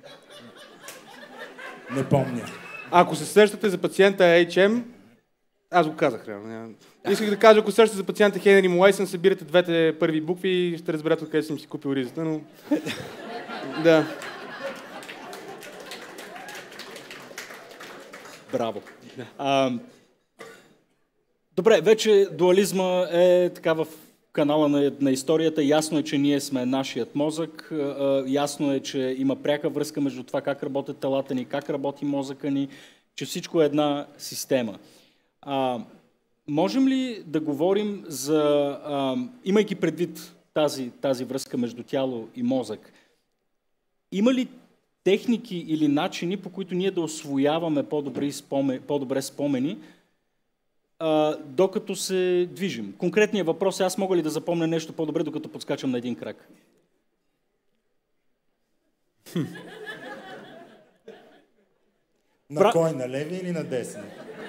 Не помня. Ако се сещате за пациента HM, аз го казах реално. Исках да кажа, ако се сещате за пациента Хенри Муайсън, събирате двете първи букви и ще разберете откъде съм си купил ризата, но... Да. Браво. Добре, вече дуализма е така в канала на историята. Ясно е, че ние сме нашият мозък. Ясно е, че има пряка връзка между това как работят телата ни, как работи мозъка ни, че всичко е една система. Можем ли да говорим за, имайки предвид тази връзка между тяло и мозък, има ли техники или начини, по които ние да усвояваме по-добре спомени, докато се движим? Конкретният въпрос е, аз мога ли да запомня нещо по-добре, докато подскачам на един крак? На кой? На леви или на десни?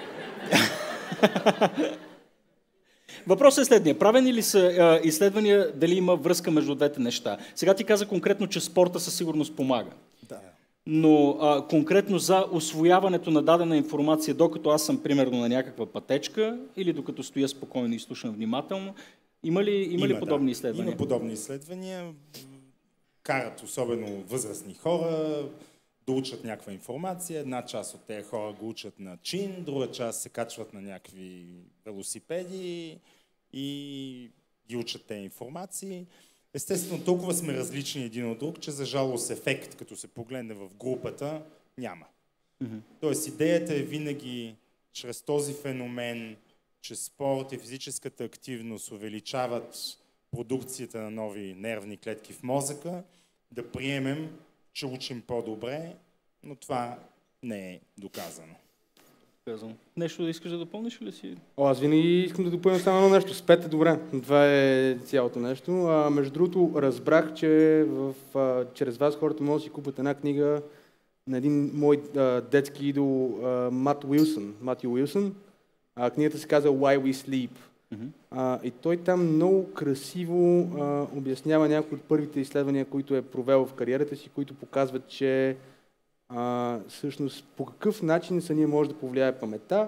Въпросът е следния. Правени ли са изследвания дали има връзка между двете неща? Сега ти каза конкретно, че спорта със сигурност помага. Да. Но конкретно за усвояването на дадена информация, докато аз съм примерно на някаква пътечка или докато стоя спокойно и слушам внимателно, има ли подобни изследвания? Има подобни изследвания. Карат особено възрастни хора да учат някаква информация. Една част от тези хора го учат на чин, друга част се качват на някакви велосипеди и ги учат тези информации. Естествено, толкова сме различни един от друг, че за жалост ефект, като се погледне в групата, няма. Mm-hmm. Тоест идеята е винаги чрез този феномен, че спорт и физическата активност увеличават продукцията на нови нервни клетки в мозъка, да приемем, че учим по-добре, но това не е доказано. Нещо да искаш да допълниш ли си? Аз винаги искам да допълня само едно нещо. Спете добре. Това е цялото нещо. Между другото, разбрах, че чрез вас хората могат да си купят една книга на един мой детски идол, Матю Уилсън. Книгата се казва Why We Sleep. И той там много красиво обяснява някои от първите изследвания, които е провел в кариерата си, които показват, че всъщност по какъв начин съня може да повлияе паметта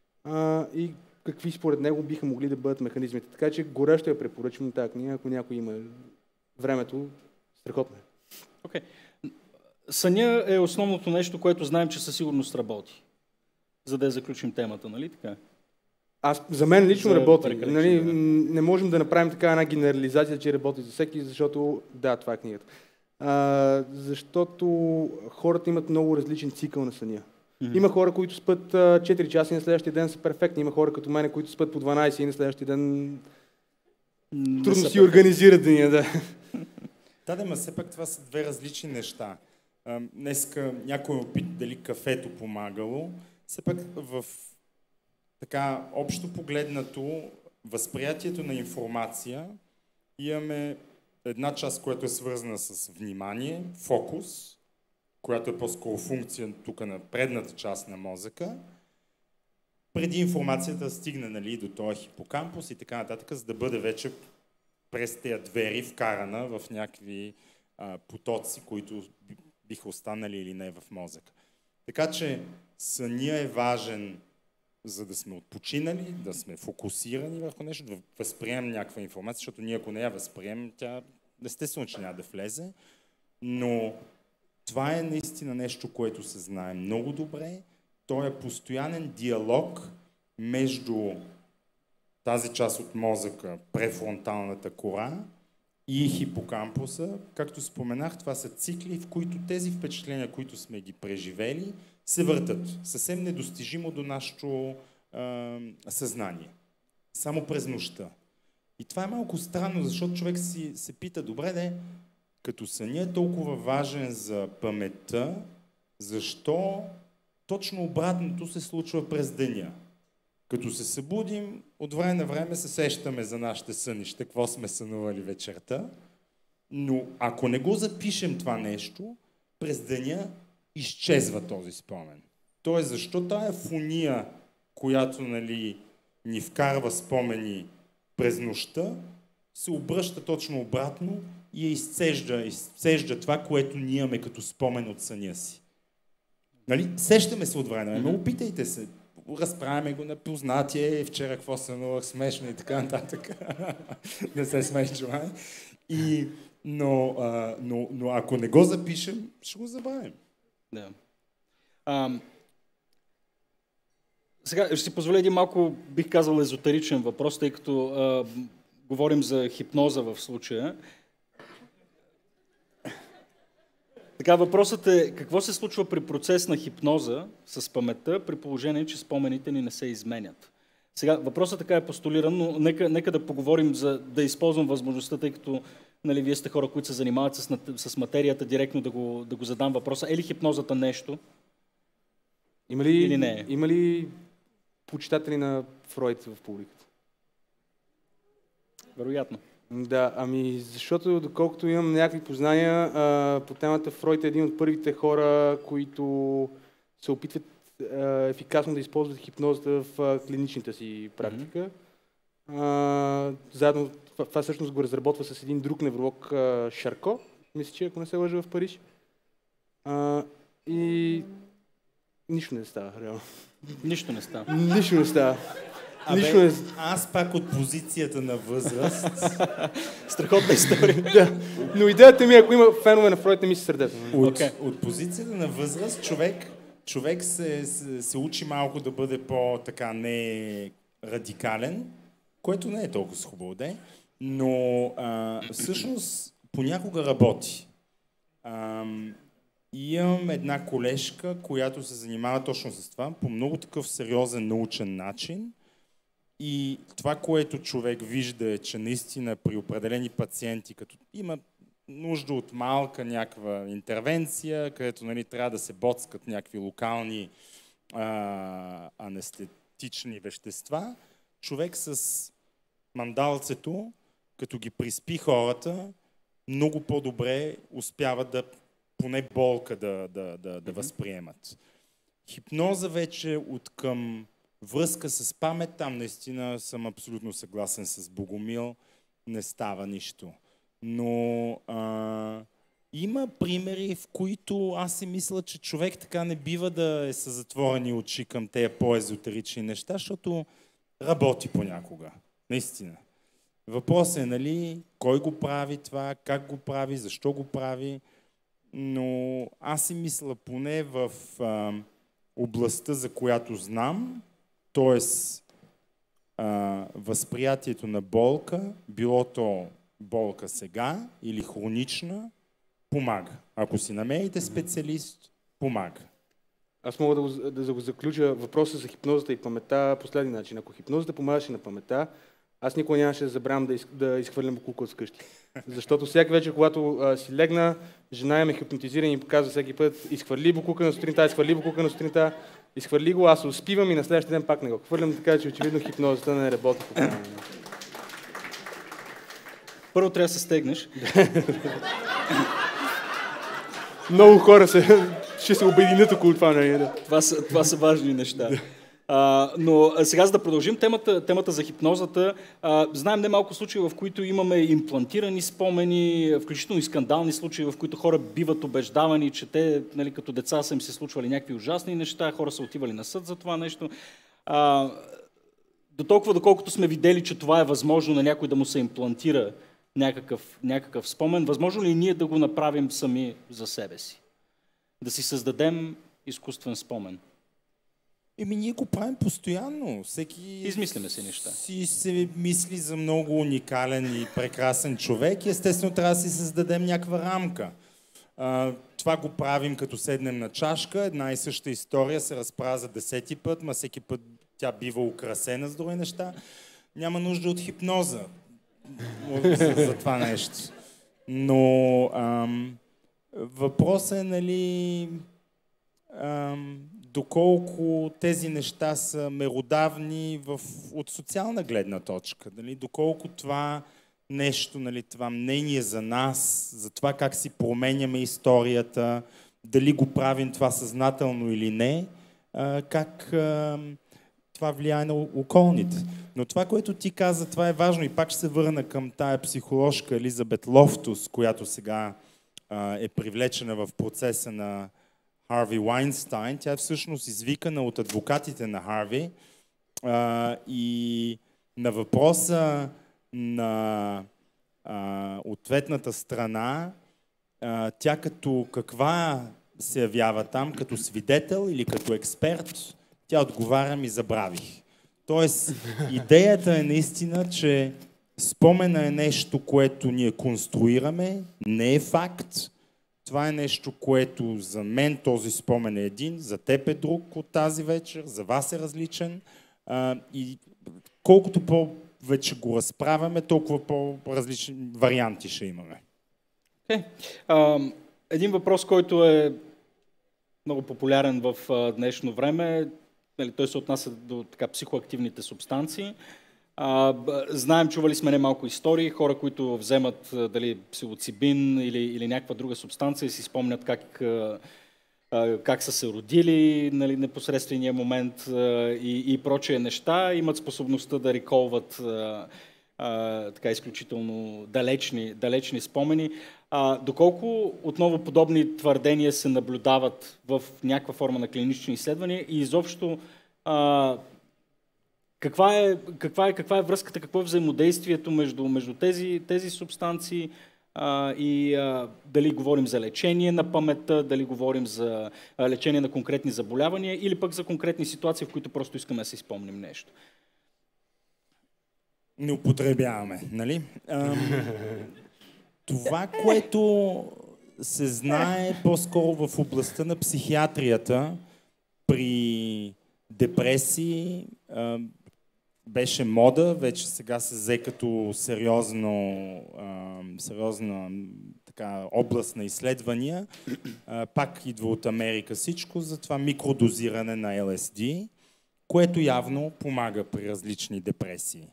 и какви според него биха могли да бъдат механизмите. Така че горещо я препоръчвам тази книга, ако някой има времето. Страхотно е. Okay. Съня е основното нещо, което знаем, че със сигурност работи. За да я заключим темата, нали така? За мен лично работи. Нали, не можем да направим така една генерализация, че работи за всеки, защото да, това е книгата. Защото хората имат много различен цикъл на съня. Mm-hmm. Има хора, които спят 4 часа и на следващия ден са перфектни. Има хора като мене, които спят по 12 и на следващия ден трудно си организират деня. Да, но все пак това са две различни неща. Днеска някой опит дали кафето помагало. Все пак в така общо погледнато възприятието на информация имаме една част, която е свързана с внимание, фокус, която е по-скоро функция тук на предната част на мозъка, преди информацията да стигне нали, до този хипокампус и така нататък, за да бъде вече през тези двери вкарана в някакви потоци, които биха останали или не в мозъка. Така че съня е важен, за да сме отпочинали, да сме фокусирани върху нещо, да възприемем някаква информация, защото ние ако не я възприемем, тя естествено, че няма да влезе, но това е наистина нещо, което се знае много добре. То е постоянен диалог между тази част от мозъка, префронталната кора и хипокампуса. Както споменах, това са цикли, в които тези впечатления, които сме ги преживели, се въртат съвсем недостижимо до нашето съзнание. Само през нощта. И това е малко странно, защото човек си се пита, добре, като съня е толкова важен за паметта, защо точно обратното се случва през деня? Като се събудим, от време на време се сещаме за нашите сънища, какво сме сънували вечерта, но ако не го запишем това нещо, през деня изчезва този спомен. Тоест, защо тая фония, която ни вкарва спомени през нощта, се обръща точно обратно и изцежда това, което ние имаме като спомен от съня си. Сещаме се от време, но опитайте се. Разправяме го на познатие, вчера какво сънувах, смешно и така нататък. Не се смей, Джовани. Но ако не го запишем, ще го забравим. Да. Сега ще си позволя един малко, бих казал, езотеричен въпрос, тъй като говорим за хипноза в случая. Така, въпросът е какво се случва при процес на хипноза с паметта, при положение, че спомените ни не се изменят. Сега, въпросът така е постулиран, но нека да поговорим да използвам възможността, тъй като вие сте хора, които се занимават с материята, директно да го задам въпроса. Е ли хипнозата нещо? Или не е? Има ли почитатели на Фройд в публиката? Вероятно. Да, защото доколкото имам някакви познания по темата, Фройд е един от първите хора, които се опитват ефикасно да използват хипнозата в клиничната си практика. Заедно това всъщност го разработва с един друг невролог, Шарко, мисля, че ако не се лъжа, в Париж. И нищо не става, реално. Нищо не става. Нищо не става. Аз пак от позицията на възраст. Страхотна история. Да. Но идеята ми е, ако има фенове на Фройд, не ми се сърдете. От позицията на възраст човек се учи малко да бъде по-така не радикален, което не е толкова хубаво, но всъщност понякога работи. И имам една колежка, която се занимава точно с това, по много такъв сериозен научен начин. И това, което човек вижда е, че наистина при определени пациенти, като има нужда от малка някаква интервенция, където трябва да се боцкат някакви локални анестетични вещества, човек с мандалцето, като ги приспи хората, много по-добре успяват да поне болка да възприемат. Хипноза вече от към връзка с памет, там наистина съм абсолютно съгласен с Богомил, не става нищо. Но има примери, в които аз си мисля, че човек така не бива да е със затворени очи към тези по-езотерични неща, защото работи понякога. Наистина. Въпросът е, кой го прави това, как го прави, защо го прави, но аз си мисля поне в областта, за която знам, т.е. възприятието на болка, било то болка сега или хронична, помага. Ако си намерите специалист, помага. Аз мога да го заключа въпроса за хипнозата и паметта последния начин. Ако хипнозата помагаше на паметта, аз никога нямаше да забравям да изхвърлям буклука от вкъщи. Защото всяка вечер, когато си легна, жена ме хипнотизира и ми казва всеки път: изхвърли буклука на сутринта, изхвърли го, аз успивам и на следващия ден пак не го хвърлям, така че очевидно хипнозата не работи по време. Първо трябва да се стегнеш. Много хора ще се обединят около това. Това са важни неща. Но сега, за да продължим темата за хипнозата, знаем немалко случаи, в които имаме имплантирани спомени, включително и скандални случаи, в които хора биват убеждавани, че те, като деца са им се случвали някакви ужасни неща, хора са отивали на съд за това нещо. До толкова, доколкото сме видели, че това е възможно на някой да му се имплантира някакъв спомен, възможно ли ние да го направим сами за себе си? Да си създадем изкуствен спомен? Ние го правим постоянно. Всеки Измисляме си неща. Си се мисли за много уникален и прекрасен човек и естествено трябва да си създадем някаква рамка. Това го правим като седнем на чашка, една и съща история се разправя за 10-ти път, ма всеки път тя бива украсена с други неща. Няма нужда от хипноза за това нещо. Но въпросът е, нали, доколко тези неща са меродавни от социална гледна точка. Нали? Доколко това нещо, нали, това мнение за нас, за това как си променяме историята, дали го правим това съзнателно или не, как това влияе на околните. Но това, което ти каза, това е важно и пак ще се върна към тая психоложка Елизабет Лофтус, която сега е привлечена в процеса на Харви Уайнстайн. Тя е всъщност извикана от адвокатите на Харви и на въпроса на ответната страна, тя като каква се явява там, като свидетел или като експерт, тя отговаря: ми забравих. Тоест, идеята е наистина, че спомена е нещо, което ние конструираме, не е факт. Това е нещо, което за мен този спомен е един, за теб е друг от тази вечер, за вас е различен. И колкото повече го разправяме, толкова по-различни варианти ще имаме. Един въпрос, който е много популярен в днешно време, той се отнася до така психоактивните субстанции. Знаем, чували сме немалко истории, хора, които вземат дали псилоцибин или някаква друга субстанция и си спомнят как са се родили, нали, непосредствения момент и прочие неща, имат способността да реколват така изключително далечни спомени. Доколко отново подобни твърдения се наблюдават в някаква форма на клинични изследвания и изобщо каква е връзката, какво е взаимодействието между тези субстанции и дали говорим за лечение на паметта, дали говорим за лечение на конкретни заболявания или пък за конкретни ситуации, в които просто искаме да си спомним нещо? Не употребяваме, нали? Това, което се знае по-скоро в областта на психиатрията, при депресии беше мода, вече сега се взе като сериозна така, област на изследвания. Пак идва от Америка всичко, за това микродозиране на LSD, което явно помага при различни депресии.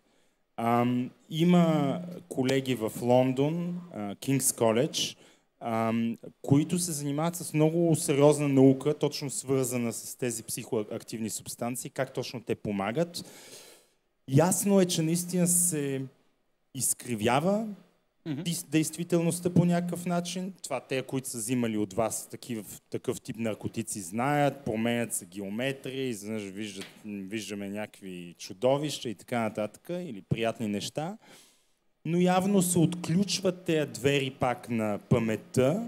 Има колеги в Лондон, Кингс Коледж, които се занимават с много сериозна наука, точно свързана с тези психоактивни субстанции, как точно те помагат. Ясно е, че наистина се изкривява действителността по някакъв начин. Това те, които са взимали от вас такъв тип наркотици, знаят, променят се геометрия, изведнъж виждаме някакви чудовища и така нататък, или приятни неща. Но явно се отключват тези двери пак на паметта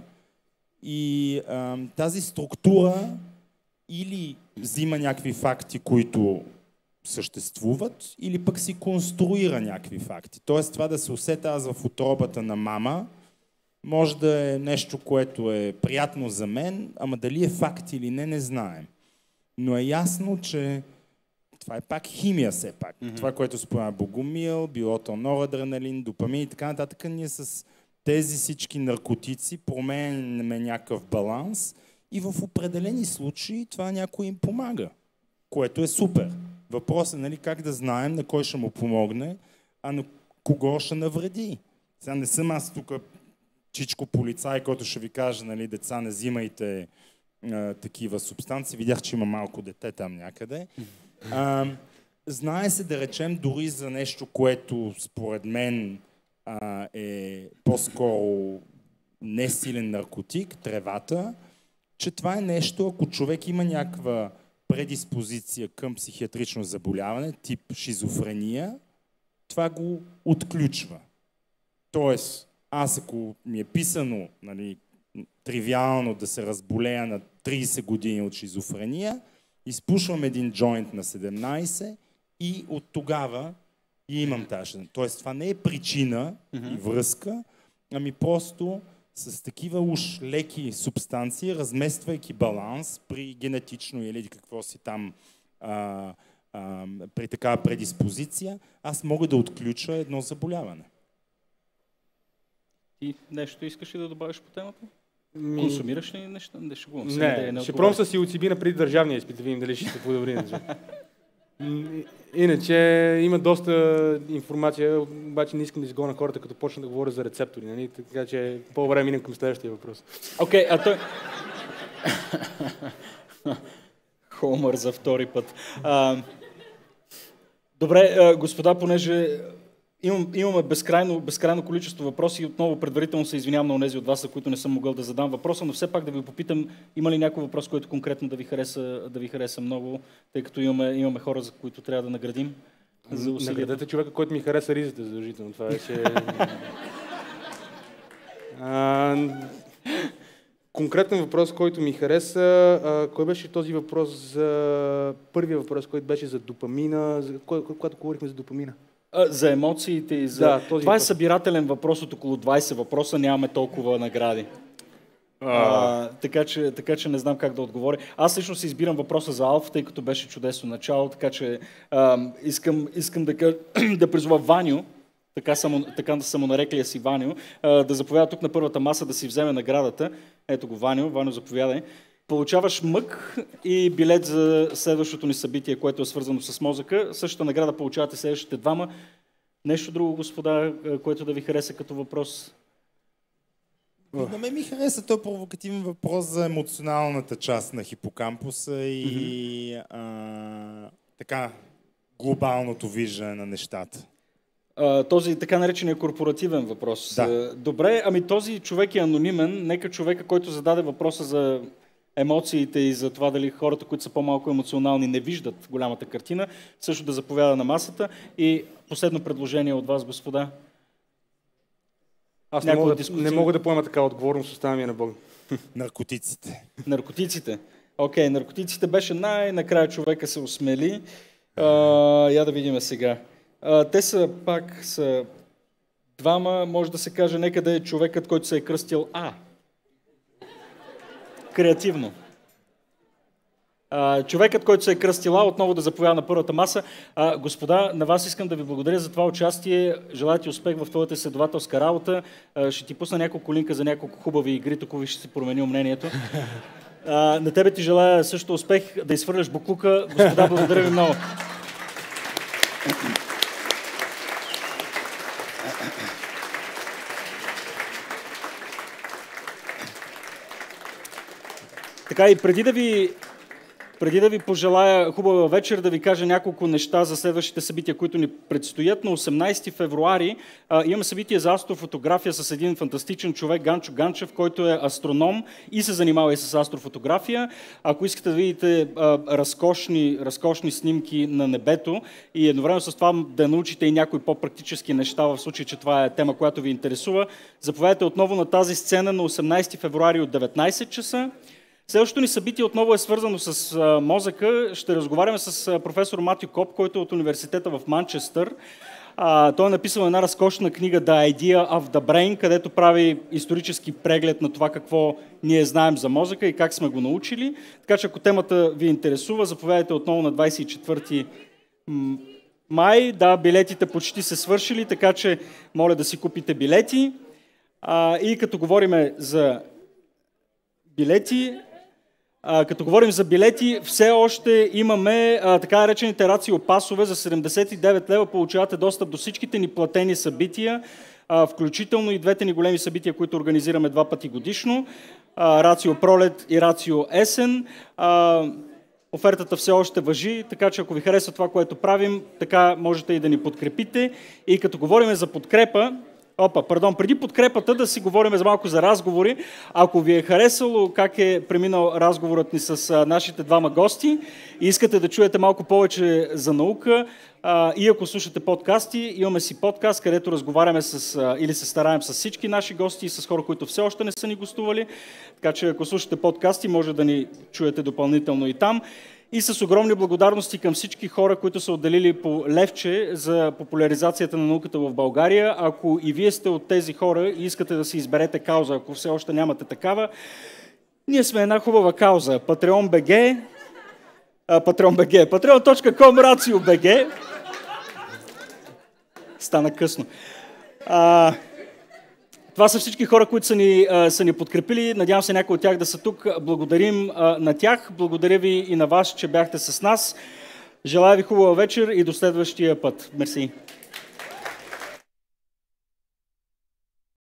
и тази структура или взима някакви факти, които съществуват, или пък си конструира някакви факти. Тоест това да се усета аз в утробата на мама, може да е нещо, което е приятно за мен, ама дали е факт или не знаем. Но е ясно, че това е пак химия все пак. Това, което спомена Богомил, било то норадреналин, допамин и така нататък, ние с тези всички наркотици променяме някакъв баланс и в определени случаи това някой им помага, което е супер. Въпросът е, нали, как да знаем на кой ще му помогне, а на кого ще навреди. Сега не съм аз тук чичко полицай, който ще ви каже, нали, деца, не взимайте такива субстанции. Видях, че има малко дете там някъде. Знае се, да речем, дори за нещо, което според мен е по-скоро несилен наркотик, тревата, че това е нещо, ако човек има някаква предиспозиция към психиатрично заболяване, тип шизофрения, това го отключва. Тоест, аз ако ми е писано, нали, тривиално да се разболея на 30 години от шизофрения, изпушвам един джойнт на 17 и от тогава и имам ташене. Тоест това не е причина и връзка, ами просто с такива уж леки субстанции, размествайки баланс при генетично или какво си там при такава предиспозиция, аз мога да отключа едно заболяване. И нещо искаш ли да добавиш по темата? Консумираш ли неща? Не, ще пробвам с силоцибина преди държавния изпит, да видим дали ще се подобри. Иначе има доста информация, обаче не искам да изгоня хората, като почна да говоря за рецептори. Нали? Така че по-добре минем към следващия въпрос. Окей, а той... Хомър за втори път. Добре, господа, понеже имаме безкрайно количество въпроси и отново предварително се извинявам на онези от вас, за които не съм могъл да задам въпроса, но все пак да ви попитам, има ли някой въпрос, който конкретно да ви хареса много, тъй като имаме хора, за които трябва да наградим? Наградете човека, който ми хареса ризата, задължително. Това беше... Конкретен въпрос, който ми хареса, кой беше този въпрос за... Първият въпрос, който беше за допамина, когато говорихме за допамина? За емоциите и за... Да, това е събирателен въпрос от около 20 въпроса, нямаме толкова награди. Така че не знам как да отговоря. Аз лично си избирам въпроса за Алф, тъй като беше чудесно начало, така че искам да призова Ваню, така да самонареклия си Ваню, да заповяда тук на първата маса да си вземе наградата. Ето го, Ваню. Ваню, заповядай. Получаваш мък и билет за следващото ни събитие, което е свързано с мозъка. Същата награда получавате следващите двама. Нещо друго, господа, което да ви хареса като въпрос? На мен ми хареса този провокативен въпрос за емоционалната част на хипокампуса и така глобалното виждане на нещата. Този така наречения корпоративен въпрос. Да. Добре, ами този човек е анонимен. Нека човека, който зададе въпроса за емоциите и за това дали хората, които са по-малко емоционални, не виждат голямата картина, също да заповяда на масата. И последно предложение от вас, господа. Аз не мога да поема така отговорност, остава ми е на Бог. Наркотиците. Наркотиците. Окей, наркотиците беше най-накрая човека се осмели. Я да видим сега. Те са двама, може да се каже, нека да е човекът, който се е кръстил Креативно. Човекът, който се е кръстил отново да заповяда на първата маса. Господа, на вас искам да ви благодаря за това участие. Желая ти успех в твоята изследователска работа. Ще ти пусна няколко линка за няколко хубави игри, тук ще си променил мнението. На тебе ти желая също успех да изхвърляш буклука. Господа, благодаря ви много. Така и преди да ви пожелая хубава вечер, да ви кажа няколко неща за следващите събития, които ни предстоят. На 18 февруари имаме събитие за астрофотография с един фантастичен човек, Ганчо Ганчев, който е астроном и се занимава и с астрофотография. Ако искате да видите разкошни снимки на небето и едновременно с това да научите и някои по-практически неща, в случай, че това е тема, която ви интересува, заповядайте отново на тази сцена на 18 февруари от 19 часа. Следващото ни събитие отново е свързано с мозъка. Ще разговаряме с професор Матю Коп, който е от университета в Манчестър. Той е написал една разкошна книга The Idea of the Brain, където прави исторически преглед на това какво ние знаем за мозъка и как сме го научили. Така че ако темата ви интересува, заповядайте отново на 24 май. Да, билетите почти се свършили, така че моля да си купите билети. И като говорим за билети, все още имаме така наречените рацио пасове. За 79 лева получавате достъп до всичките ни платени събития, включително и двете ни големи събития, които организираме 2 пъти годишно. Рацио пролет и Рацио есен. Офертата все още важи, така че ако ви харесва това, което правим, така можете и да ни подкрепите. И като говорим за подкрепа, преди подкрепата да си говорим малко за разговори. Ако ви е харесало как е преминал разговорът ни с нашите двама гости и искате да чуете малко повече за наука, и ако слушате подкасти, имаме си подкаст, където разговаряме или се стараем с всички наши гости и с хора, които все още не са ни гостували. Така че ако слушате подкасти, може да ни чуете допълнително и там. И с огромни благодарности към всички хора, които са отделили по левче за популяризацията на науката в България. Ако и вие сте от тези хора и искате да си изберете кауза, ако все още нямате такава, ние сме една хубава кауза. Patreon.com, Ratio.bg. Стана късно. Това са всички хора, които са ни подкрепили. Надявам се някои от тях да са тук. Благодарим на тях. Благодаря ви и на вас, че бяхте с нас. Желая ви хубава вечер и до следващия път. Мерси.